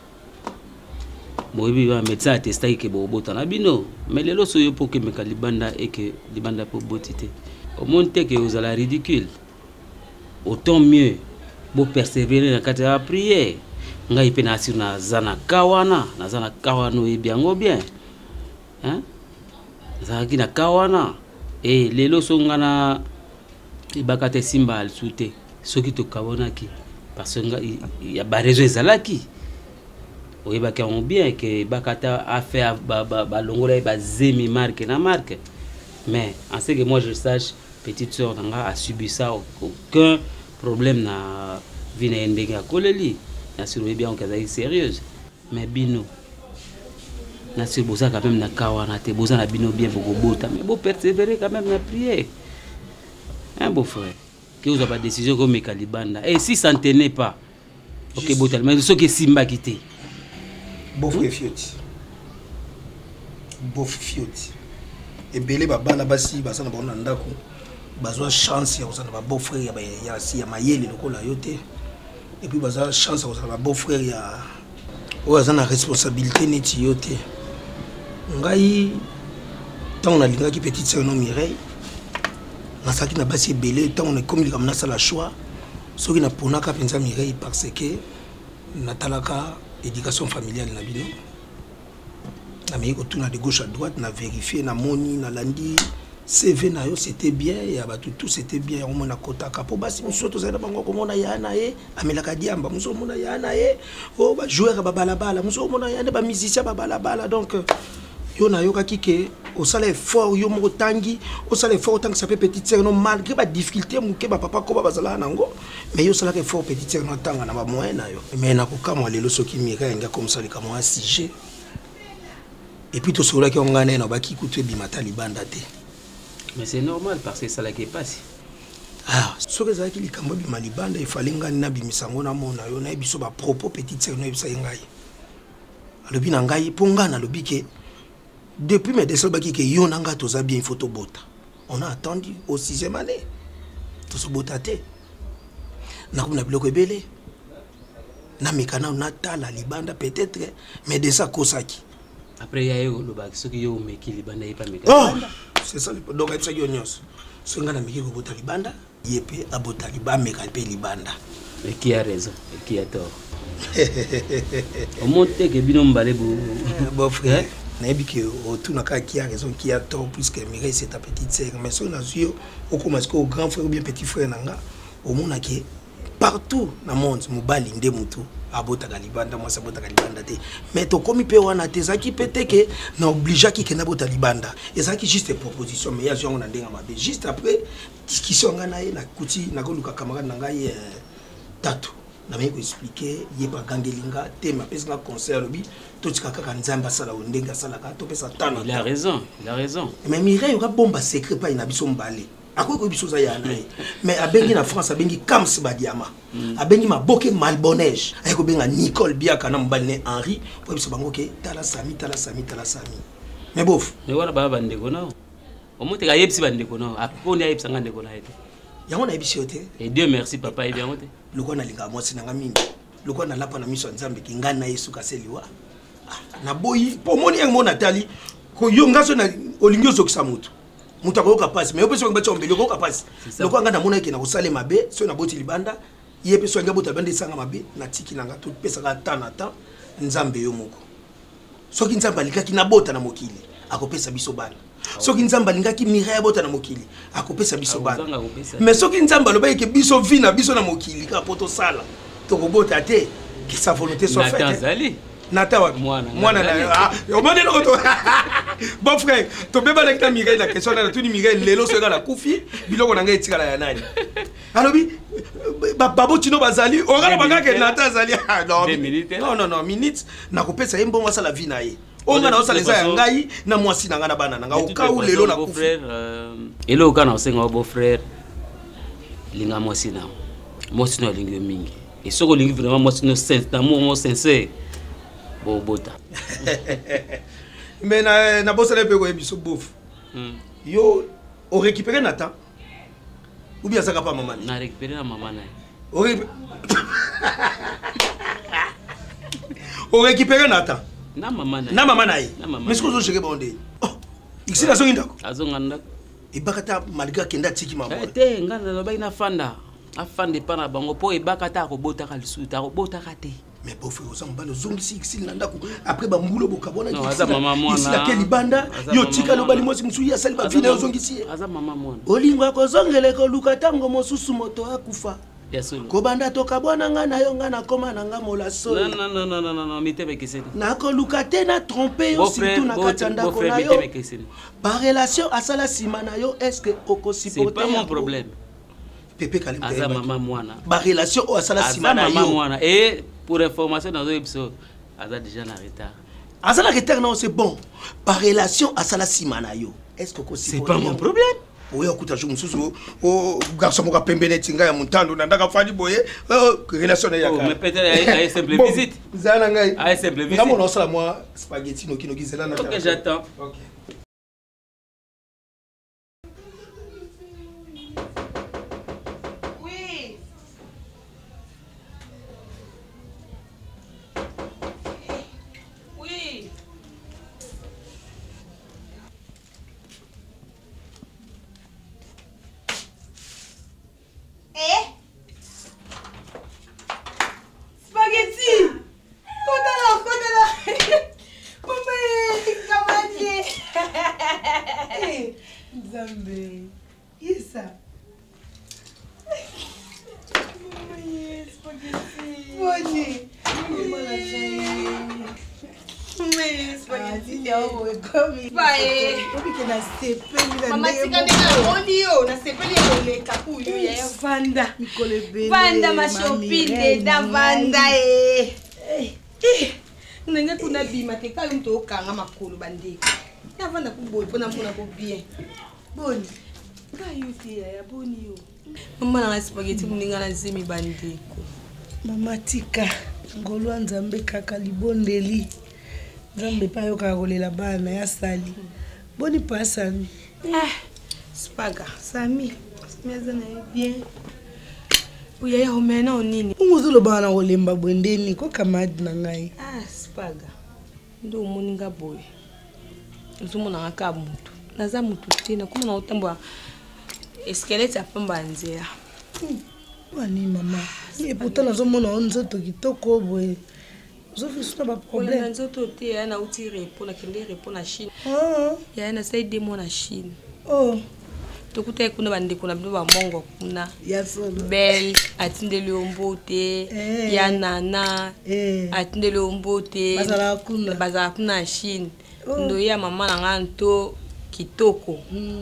bon oui un médecin attesté que bota na bino mais lelo so yo pour que Mekalibanda et que libanda pour botité au monde que vous allez ridicule autant mieux pour persévérer dans la prière ngai pe na sina zana kawana na zana kawano e bien hein zaki na kawana et lelo songana ibakate simba al soute soki to kawana ki parce que il y a ba réseau ezalaki oyebaka on bien que bakata a fait ba longola ba zemi marque na marque mais en ce que moi je sache petite sœur nanga a subi ça aucun problème na vina endega koleli na sur bien on kazaki sérieuse mais bino na sur boza quand même na kawana te boza na bino bien beaucoup bota mais beau persévérer quand même na prier un beau frère que vous avez pas décision comme Mekalibanda et si ça ne tenait pas ok bota mais ce que simba quitté beau frère fioti et belé bana basi basana ba ndako bazwa chance ya kozana ba beau frère ya mayele lokola yote et puis bazwa chance ya kozana ba beau frère ya ozana responsabilité neti yote ngai tant on a linga qui petite sœur no Mireille na saki na basi belé tant on est comme la choix soki na ponaka penza Mireille parce que natalaka éducation familiale na bino na mei kotuna de gauche à droite na vérifier na moni na landi CV na yo c'était bien ya ba tout c'était bien on mona kotaka po basi musoto za na bango komona ya na ye amelaka diamba muso mona ya na ye o ba joueur ba balabala muso mona ya ne ba musicien ba balabala donc yo na yo kakike au salaire effort yo mo tangi au salaire effort tant que ça fait petite sœur non malgré ba difficulté muke ba papa ko ba bazala nango mais yo salaire effort petite sœur non tanga na ba moyen na yo mais na ko kamwa lelo soki mira nga comme ça le kamwa sujet et puis to sola ki ngane na ba ki kutu bimata libanda te. Mais c'est normal parce que ça la qui passe. Ah, ce que ça qui likambo bi malibanda il fallait ngani na bimisango na mona yo na biso ba propos petite sœur no bisa ngai. Alobi na ngai ponga na lobi ke depuis mes décès baki ke yo nanga toza bien photo bota. On a attendu au 6e année. To so bota te. Na ko na biloko ebele. Na mekana na tala libanda peut-être mais de ça kosaki. Après ya yo lo baki soki yo meki libanda yepa meka. Oh! C'est ça donc ça yo nyos. So ngana meki ko bota libanda, yepe abota libanda meka pe libanda. Mais qui a raison et qui a tort? Au monte que bino mbale bon frère. Nayebi ke otunaka qui a raison qui a tort puisque Mireille c'est ta petite sœur mais so na zuyo okomaske au grand frère ou bien petit frère nanga au mona ke partout na monde mobali nde mutu abota galibanda moi sabota galibanda te mais to komi pe wana te zaki pete ke na obligea ki ke na bota libanda ezaki juste proposition mais ya zongo na ndenga mabe juste après discussion ngana ye na kuti na ko luka camarade nanga ye tatu na me ko expliquer ye ba gangelinga te ma pesa na concert lobi to tikaka ka nzamba sala ondenga sala ka to pesa tano. Il a raison, il a raison. Mais Mireille ka bomba secret pa ina biso mbale ako ko biso za ya na mais abengi na France abengi Kams Badiama abengi Maboke Malbonneige ay ko benga Nicole Biaka na mbale ne Henri po biso bango ke tala sami mais bof mais wala baba ndeko na o mote ka yebsi bandeko na aponi ayebsa ngandeko na ete yango na yebisi te et Dieu merci papa et bien mote loko na linga mwasi nanga mimi loko na lapa na miso nzambe ki ngana Yesu kaseliwa na boyi po moni yango natali ko yonga so na olingo zokisa mutu mutu akoyoka pasi mais opeso ngba chombeli okoyoka pasi loko anga na mona ke na kosale mabe so na boti libanda yepe so ngabo tabande sanga mabe na tiki nanga to pesa ka tana ta nzambe yo moko soki nzambe alikaki na bota na mokili akopesa biso bana soki nzambe alingaki Mireille bota na mokili akopesa biso bana mais soki nzambe aloba ke biso vi na biso na mokili ka poto sala to kobota te que sa volonté soit faite Nata mwana na yo mane no to bon frère to beba na Mireille na question na tuni Mireille lelo so la kufi biloko na ngai etikala ya nani alobi babo tino bazali ora banga ke nata azali non minutes na kopesa yembo mwasa la vie na ye onga na osala za ngai na mwasi na ngana bana nga oka u lelo na kufi elo kana osenga bo frère linga mwasi na lingi mingi et soko lingi vraiment mwasi no sense d'amour sincère bota mais na bossa le pego ebiso bof yo o récupérer Nathan ou bien ça ka pas maman na récupérer na maman na o récupérer Nathan na maman na mais ce que je bonde oh ici la zonga ndako azonga ndako ibakata malgré kenda tiki maman te ngana lo baina fanda afande pana bango po ibakata ko bota ka lisuta ko bota ka te. Mais beau frère osamba le zongi si xil nandako après ba mbulo bokabona ki aza mama mwana ici la kelibanda yo tika lo bali mosi musuyi asali ba vina zongi si aza mama mwana olinga ko zongele ko lukatango mosusu moto akufa yasulu ko banda to kabona nga na yo nga na koma na nga mola so non mitebe keseni na ko lukate na tromper yo surtout na katanda ko na yo par relation asala sima na yo est-ce que oko supporter c'est pas mon problème Pepe Kalem aza mama mwana ba relation asala sima na yo mama mwana et pour information dans l'épisode aza déjà en retard asala retard non c'est bon par relation asala sima na yo est-ce que oko c'est pas mon problème oyo akuta jo mususu o garçon moka pembene tinga ya mutando na ndaka fadi boye relation na yaka mais peut-être à simple visite zana ngai à simple visite kama on sala moi spaghetti no kino kizela na OK j'attends OK Spaghetti! Kota Leo ekomi. Bae. Obi ke na sepeli na Mama tika ndeka oni yo na sepeli ole kakuyo ya vanda mikole bele. Vanda ma shopping da vanda Nenge kuna bima te kayo mto okanga makolo bandeko. Ya vanda kuboy pona mona ko bien. Boni. Kayo te ya boni yo. Mama na spaghetti muninga na zemi bandeko. Mama tika ngolwa nzambe kaka libondeli. Nzambe pa yo kakolela bana ya sali. Boni pasami. Spaga. Sami. Meza na bien. Uya ya homena onini. Unguzulo bana kolemba bwendeni ko kamadi na ngai. Spaga. Ndo muninga boy. Nzumona ngaka mutu. Naza mutu tena kuma na utambwa eskelete apamba nzela. Wani mama. Et pourtant nazo mona onzoto kitoko boy. Zofisuna ba problème. Ona nzoto te ya na uti repo na kende repo na Chine. Ya na sai demo na Chine. Tokuta kuna bandeko na ba mongo kuna. Ya solo. Belle atindele ombote, ya nana atindele ombote. Bazala kuna Chine. Ndo ya mama na nganto kitoko.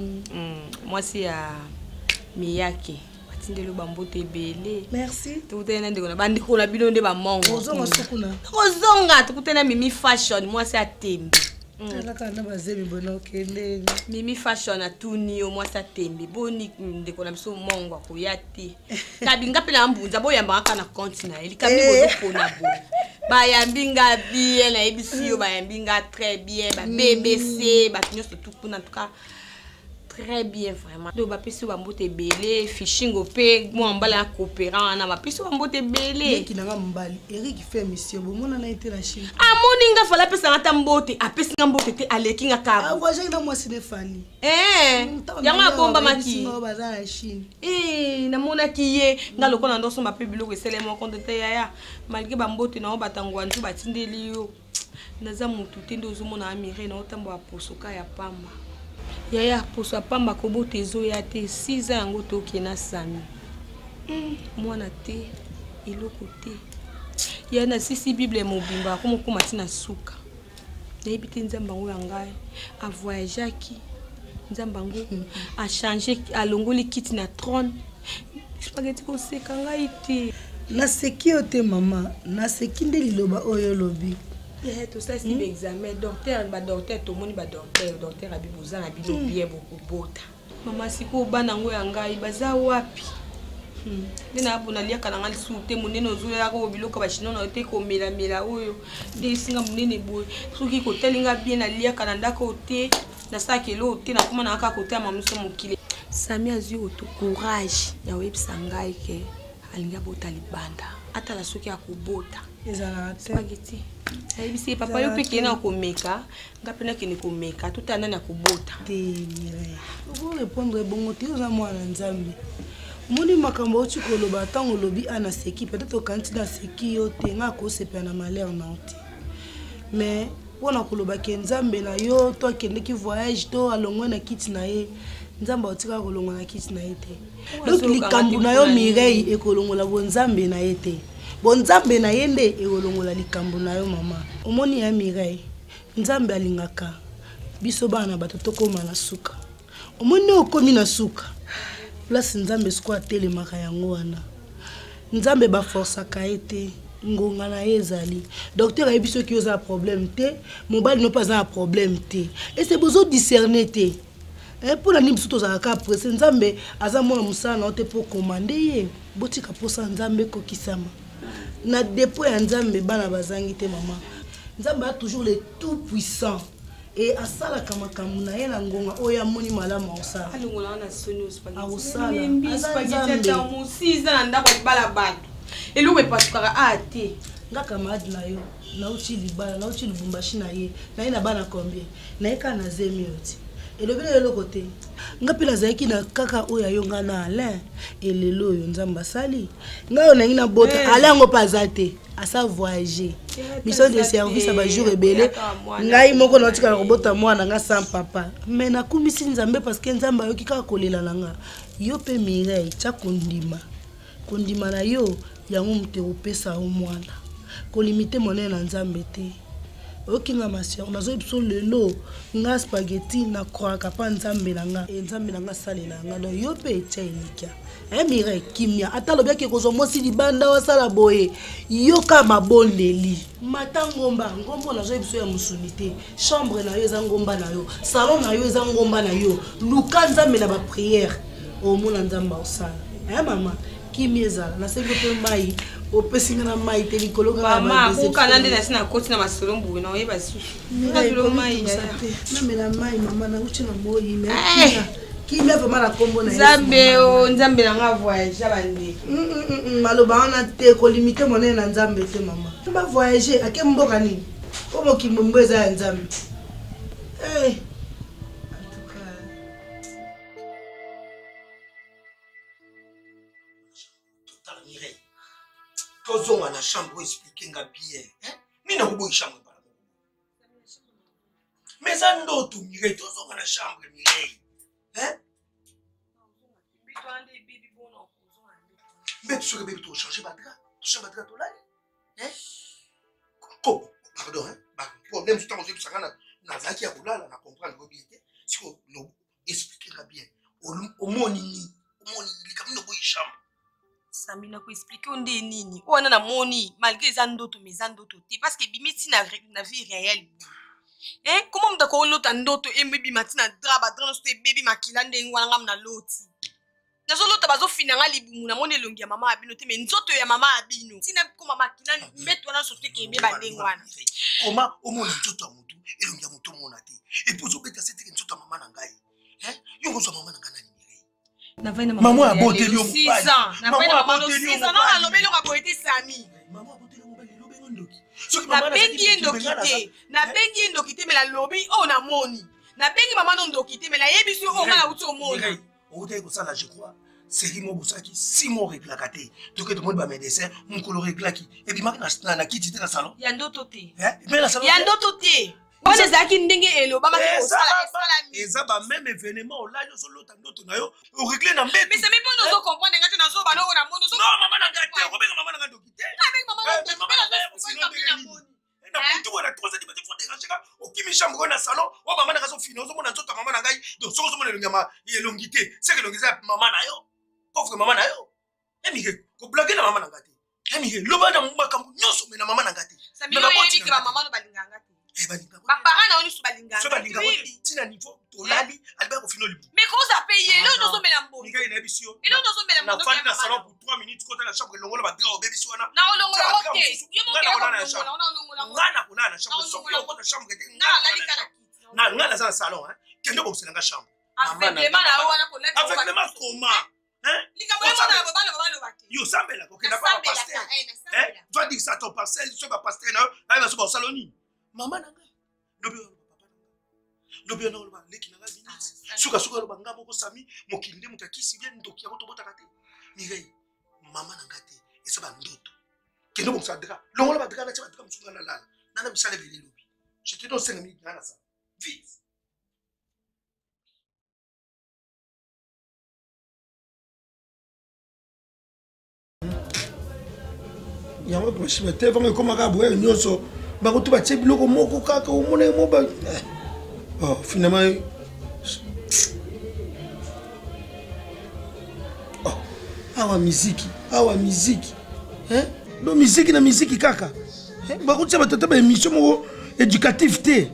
Mwasi ya Miyake. Atindele bambote bele. Merci. Tokuta na ndeko na bandeko na bino nde ba mongo. Ozonga sukuna. Ozonga tokuta na Mimi Fashion mwasi atembe. Alaka na bazemi bona okende. Mimi Fashion atuni yo mwasi atembe. Boni ndeko na biso mongo akoyate. Kabinga pe na mbunza boyamba aka na continent. Eli kabinga bozopona bo. Bayambinga bien na ebisi yo bayambinga très bien ba BBC ba nyonso tout kuna en tout cas très bien vraiment. Do ba pesi ba mbote belé fishing opé mo mbala coopérant na ba pesi ba mbote belé. Ki na mbali Eric fait mission bo mona na été la Chine. Moninga fala pesa ngata mbote apesi mbote te alekinga ka. Voyage na moi Stéphanie. Yanga bomba maki. Baza na Chine. Na mona kiye ngaloko na ndoso ma pe biloko esele mo konte te yaya malgré ba mbote na batangwa ntu batindeli yo. Naza mutu te ndozo mona amire na otambo aposoka ya pamba. Yaya poso pamba ko bote zo ya te 6 ans yango toke na sami. Mwana te eloko te. Ya na sisi Bible mobimba ko mokoma tina suka. Na ibite nzamba ngo yangai a voyager ki nzamba ngo a changer a longoli kiti na trône. Spaghetti ko seka ngai te. Na seki ote mama, na seki nde liloba oyo lobi. Tout ça c'est l'examen docteur tout le monde docteur abi bozana bilo bien beaucoup bota mama siko bana ngo yangai baza wapi ndina abona lia kana ngali sute munene ozoya ko biloko ba chinono te ko mela oyo de singa munene boy soki ko telinga bien na lia kana ndako te na sakelo te na kuma na aka ko te mamuso mokile sami azi oto courage ya websa ngai ke alinga bota libanda ata la soki akobota ezala spaghetti bisi papa yo peke na komeka ngapena kene komeka tutana na kubota te mire vous répondre bongo te oza mwana nzambe moni makambo oti koloba tango lobi ana seki peut-être kanti na seki yo te nga ko sepa na malheur na oti mais pona koloba ke nzambe na yo to kende ki voyage to alongwe na kiti na ye nzamba otika kolongwa na kiti na ye te donc likambu na yo Mireille ekolongola bo nzambe na ye te bonzambe na yende ekolongola likambu na yo mama omoni ya Mireille nzambe alingaka biso bana bato tokoma na suka omoni okomi na suka place nzambe siko atelemaka yango wana nzambe baforsaka ye te ngonga na ye ezali docteur ayebi soki oza problème te mobali no pas un problème te et c'est besoin discerner te pour la nime surtout zaka presse nzambe aza mona musala na te pour commander ye botika posa nzambe kokisama na dépôt ya nzambe bana bazangi te mama nzambe a toujours le tout puissant et asala kama kamuna ye na ngonga oya moni malama osala alongola na soni osala spaghetti ta musiza na ndako bala bato eloko epasukaka ate ngaka mad na yo na uchi libala na uchi lubumbashi na ye na ye na bana combien na ye kana zemi oti elobele eloko te ngapi nazalaki na kaka oyo ayonga na Alain elelo oyo nzamba asali ngai oyo nangi na bota Alain yango paza te asa voyager mission de service aba jour ebele ngai moko na otikala kobota mwana nga sans papa mais nakumisi nzambe parce que nzamba ayoki kaka kolela na nga yo pe Mireille tya kondima na yo yango moto opesa o mwana kolimite monene na nzambe te okinga masiya nazo biso lelo nga spaghetti na croaka pa nzambe na nga salela nga do yo pe etia elika mire kimia ata lobi ake kozwa mosi libanda wasala boye yoka mabondeli mata ngomba nazo biso ya musuni te chambre na yo eza ngomba na yo salon na yo eza ngomba na yo luka nzambe na bapriere omona nzambe osala mama kimia ezala nasengi mpe mai opesinga na mai te likolo kaka mama kokana nde nasi na koti na masolo mbuwe na oyeba susu nazilo mai namela mai mama nauti na moyi kimia vraiment na kombo na nzambe na nga voyage bande maloba wana te kolimite monene na nzambe te mama ba voyage ake mboka nini po mokimbo mbo eza ya nzambe tozonga na chambre expliquer nga bien mina kuboyi chambre bala mais ça ndoto Mireille tozonga na chambre Mireille mais tu serais bébé tu changer badra tu changes badra to là ko pardon problème c'est quand je suis na zaki ya kulala na comprendre bien si ko expliquer nga bien omoni likamino boyi chambre Sami na ko expliquer onde nini wana na moni malgré eza ndoto mais eza ndoto te parce que bimiti na vie réelle comment mtako lota ndoto embebi matina draba drano sto baby makila ndengi wana ngam na loti nazo lota bazo finanga libumu na moni elongi ya mama abino te mais nzoto ya mama abino tina ko mama makila mbeto wana so te kembe bandengi wana koma omona nzoto ya mutu elongi ya mutu mona te et puis obeta sete nzoto ya mama na ngai yongo zo mama na ngai maman a beauté lui 6 ans maman a beauté lui 6 ans na lobelo ka beauté Sami maman a beauté lui lobelo ndoki na bengi ndokite mais la lobby on a moni na bengi maman non ndokite mais la yebisu on a uti o moni o te ko sala je crois série mo busaki 6 mois réglakate to que tout monde ba médecin mon color réglaki et puis na kiti te na salon ya ndoto te mais na salon ya ndoto te on ezaki ndenge elo bama ke osala eza ba même événement o la yo so lota ndoto na yo o régler na mbete mais c'est même pas nous comprendre ngati na zo ba no na mono non maman na ngate ko benga maman na ngate okite avec maman na moni na putu wana 3 ans de faut déranger ka okimi chambre na salon o maman na kaso fino zo mona nzoto maman na ngai donc so zo mona nyama elongité c'est que longisa maman na yo pauvre maman na yo emike ko blaguer na maman na ngate emike loba na makambo nyoso me na maman na ngate mais ba yebi ke ba maman no balinga ngate ba parents na oni su balinga so balinga tina niveau tolali alba ko fino libu mais comment ça paye le no zo mena mbo ngai na bisio et no zo mena mbo na fandi na salon pour 3 minutes côté la chambre longola ba dra obebi wana na olongola oke yo mo ke olongola ngana kuna na chambre so ko na chambre te ngana za salon kende ko selanga chambre avec les mains là wana ko lettre avec les mains comment likambo na balo bate yo sambela ko kenda pa pasteur va dire ça ton pasteur so ba pasteur na ba so ba saloni mama na nga lobi na loba leki na ngabi suka loba ngabo ko Sami mokinde mutakisi bien ndoki yako tobota kate Mireille mama na ngate esa ba ndoto kendo ko sadra longola ba dra na tsa ba musunga na lala nana misale bele lobi je te donne 5 minutes na ça vite yango ko shiba te vango ko maka boye nyoso ba ko tuba tse biloko moko kaka o mona mo ba finalement awa miziki no miziki na miziki kaka ba ko tse ba tata ba émission mo éducative te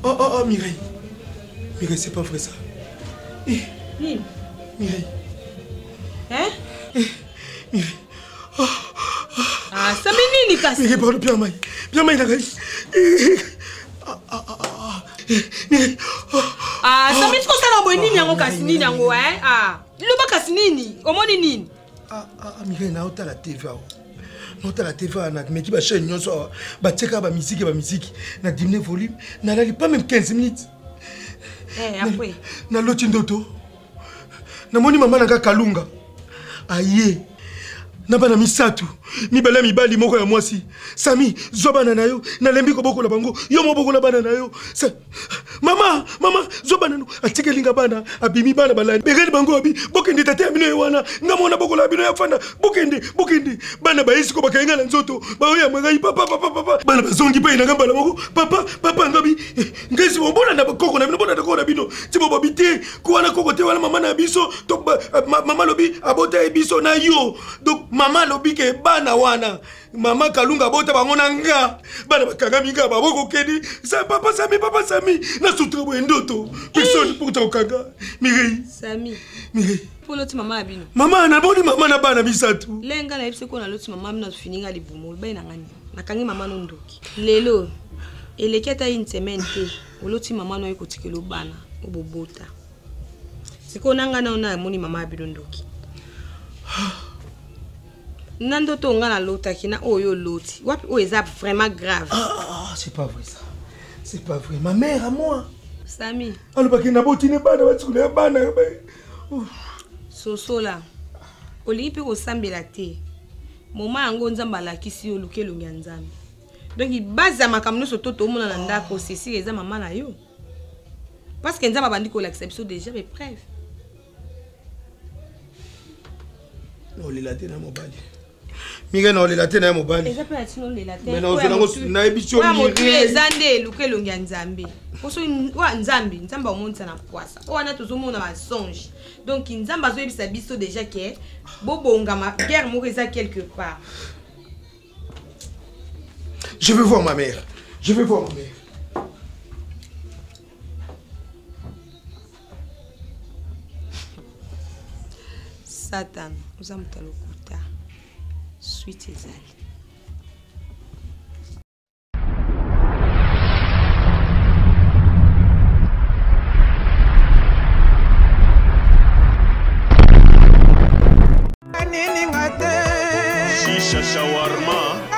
Oh, Mireille. Mireille, c'est pas vrai ça. Mireille. Hein? Mireille. Ah, ça m'énerve, Kassi. Mireille, pardon, bien maille. Bien maille, la Mireille. Ah, ça m'énerve qu'on s'en a bonni, yango Kassi, yango, hein? Ah, le bas Kassi, nini? Au moins, nini? Mireille, na ota la TV. Nota la TV, mais qui va chaîne, nous sommes. Checker la musique, na diminuer volume, na la pas même 15 minutes. Après. Na loti ndoto. Na moni maman na kalunga. Aye. Na bana misatu. Mibala mibali moko ya mwasi. Sami, zobana na yo, na lembi ko boko la bango. Yo mo boko la bana na yo. Mama, zobana no. Atikelinga bana, abimi bana balani. Begeni bango abi, bokende tate amino yewana. Ngamona boko la bino ya fanda. Bokende. Bana ba isiko bakayenga na nzoto. Ba oya magai papa. Bana bazongi pa ina ngamba la moko. Papa ngabi. Ngezi bona na koko na bino bona na koko na bino. Tibo bobite, kuana koko te wala mama na biso. To mama lobi abota e biso na yo. Donc mama lobi ke bana wana mama kalunga bota bango na nga bana bakanga minga baboko kedi sa papa Sami na sutra bo ndoto personne pour ta kanga Mireille Sami Mireille pour l'autre maman abino mama na boni mama na bana bisatu lenga na yebise ko na l'autre maman na fininga libumo ba na ngani nakangi mama no ndoki lelo eleketa une semaine te l'autre maman no ekotikelo bana obobota siko nanga na ona moni mama abino ndoki Nando to nga na lota kina oyo loti. Wapi o eza vraiment grave. C'est pas vrai ça. C'est pas vrai. Ma mère à moi. Sami. Alors parce que na botine bana batikule bana. Soso la. Olipe ko sambela te. Moma yango nzamba la kisi yo lukelo nyanzami. Donc ibaza makamno so toto mona na ndako sisi eza mama na yo. Parce que nzamba bandi ko l'acception déjà mais bref. No lilate na mobali. Miguel no lilate na mobali. Eza pe atino lilate. Mais non zonango na ebicho ni. Wa motu ezande lukelo nyanzambe. Poso wa nzambi, nzamba omonta na kwasa. O wana tozomona ma songe. Donc nzamba zo ebisa biso déjà que bobonga ma guerre mo eza quelque part. Je veux voir ma mère. Satan, uzamuta lokuta. Suite ezali. Shisha shawarma.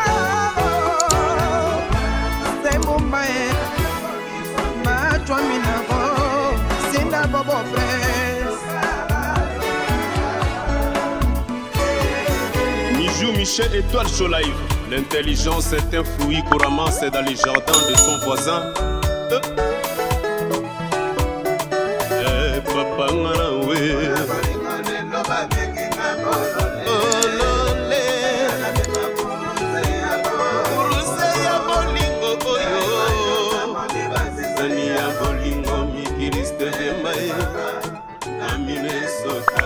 Mijou Michel Étoile Show Live. L'intelligence est un fruit qu'on ramasse dans les jardins de son voisin. Papa nganawe. Bolingo mi kiriste de mai. Amine sota.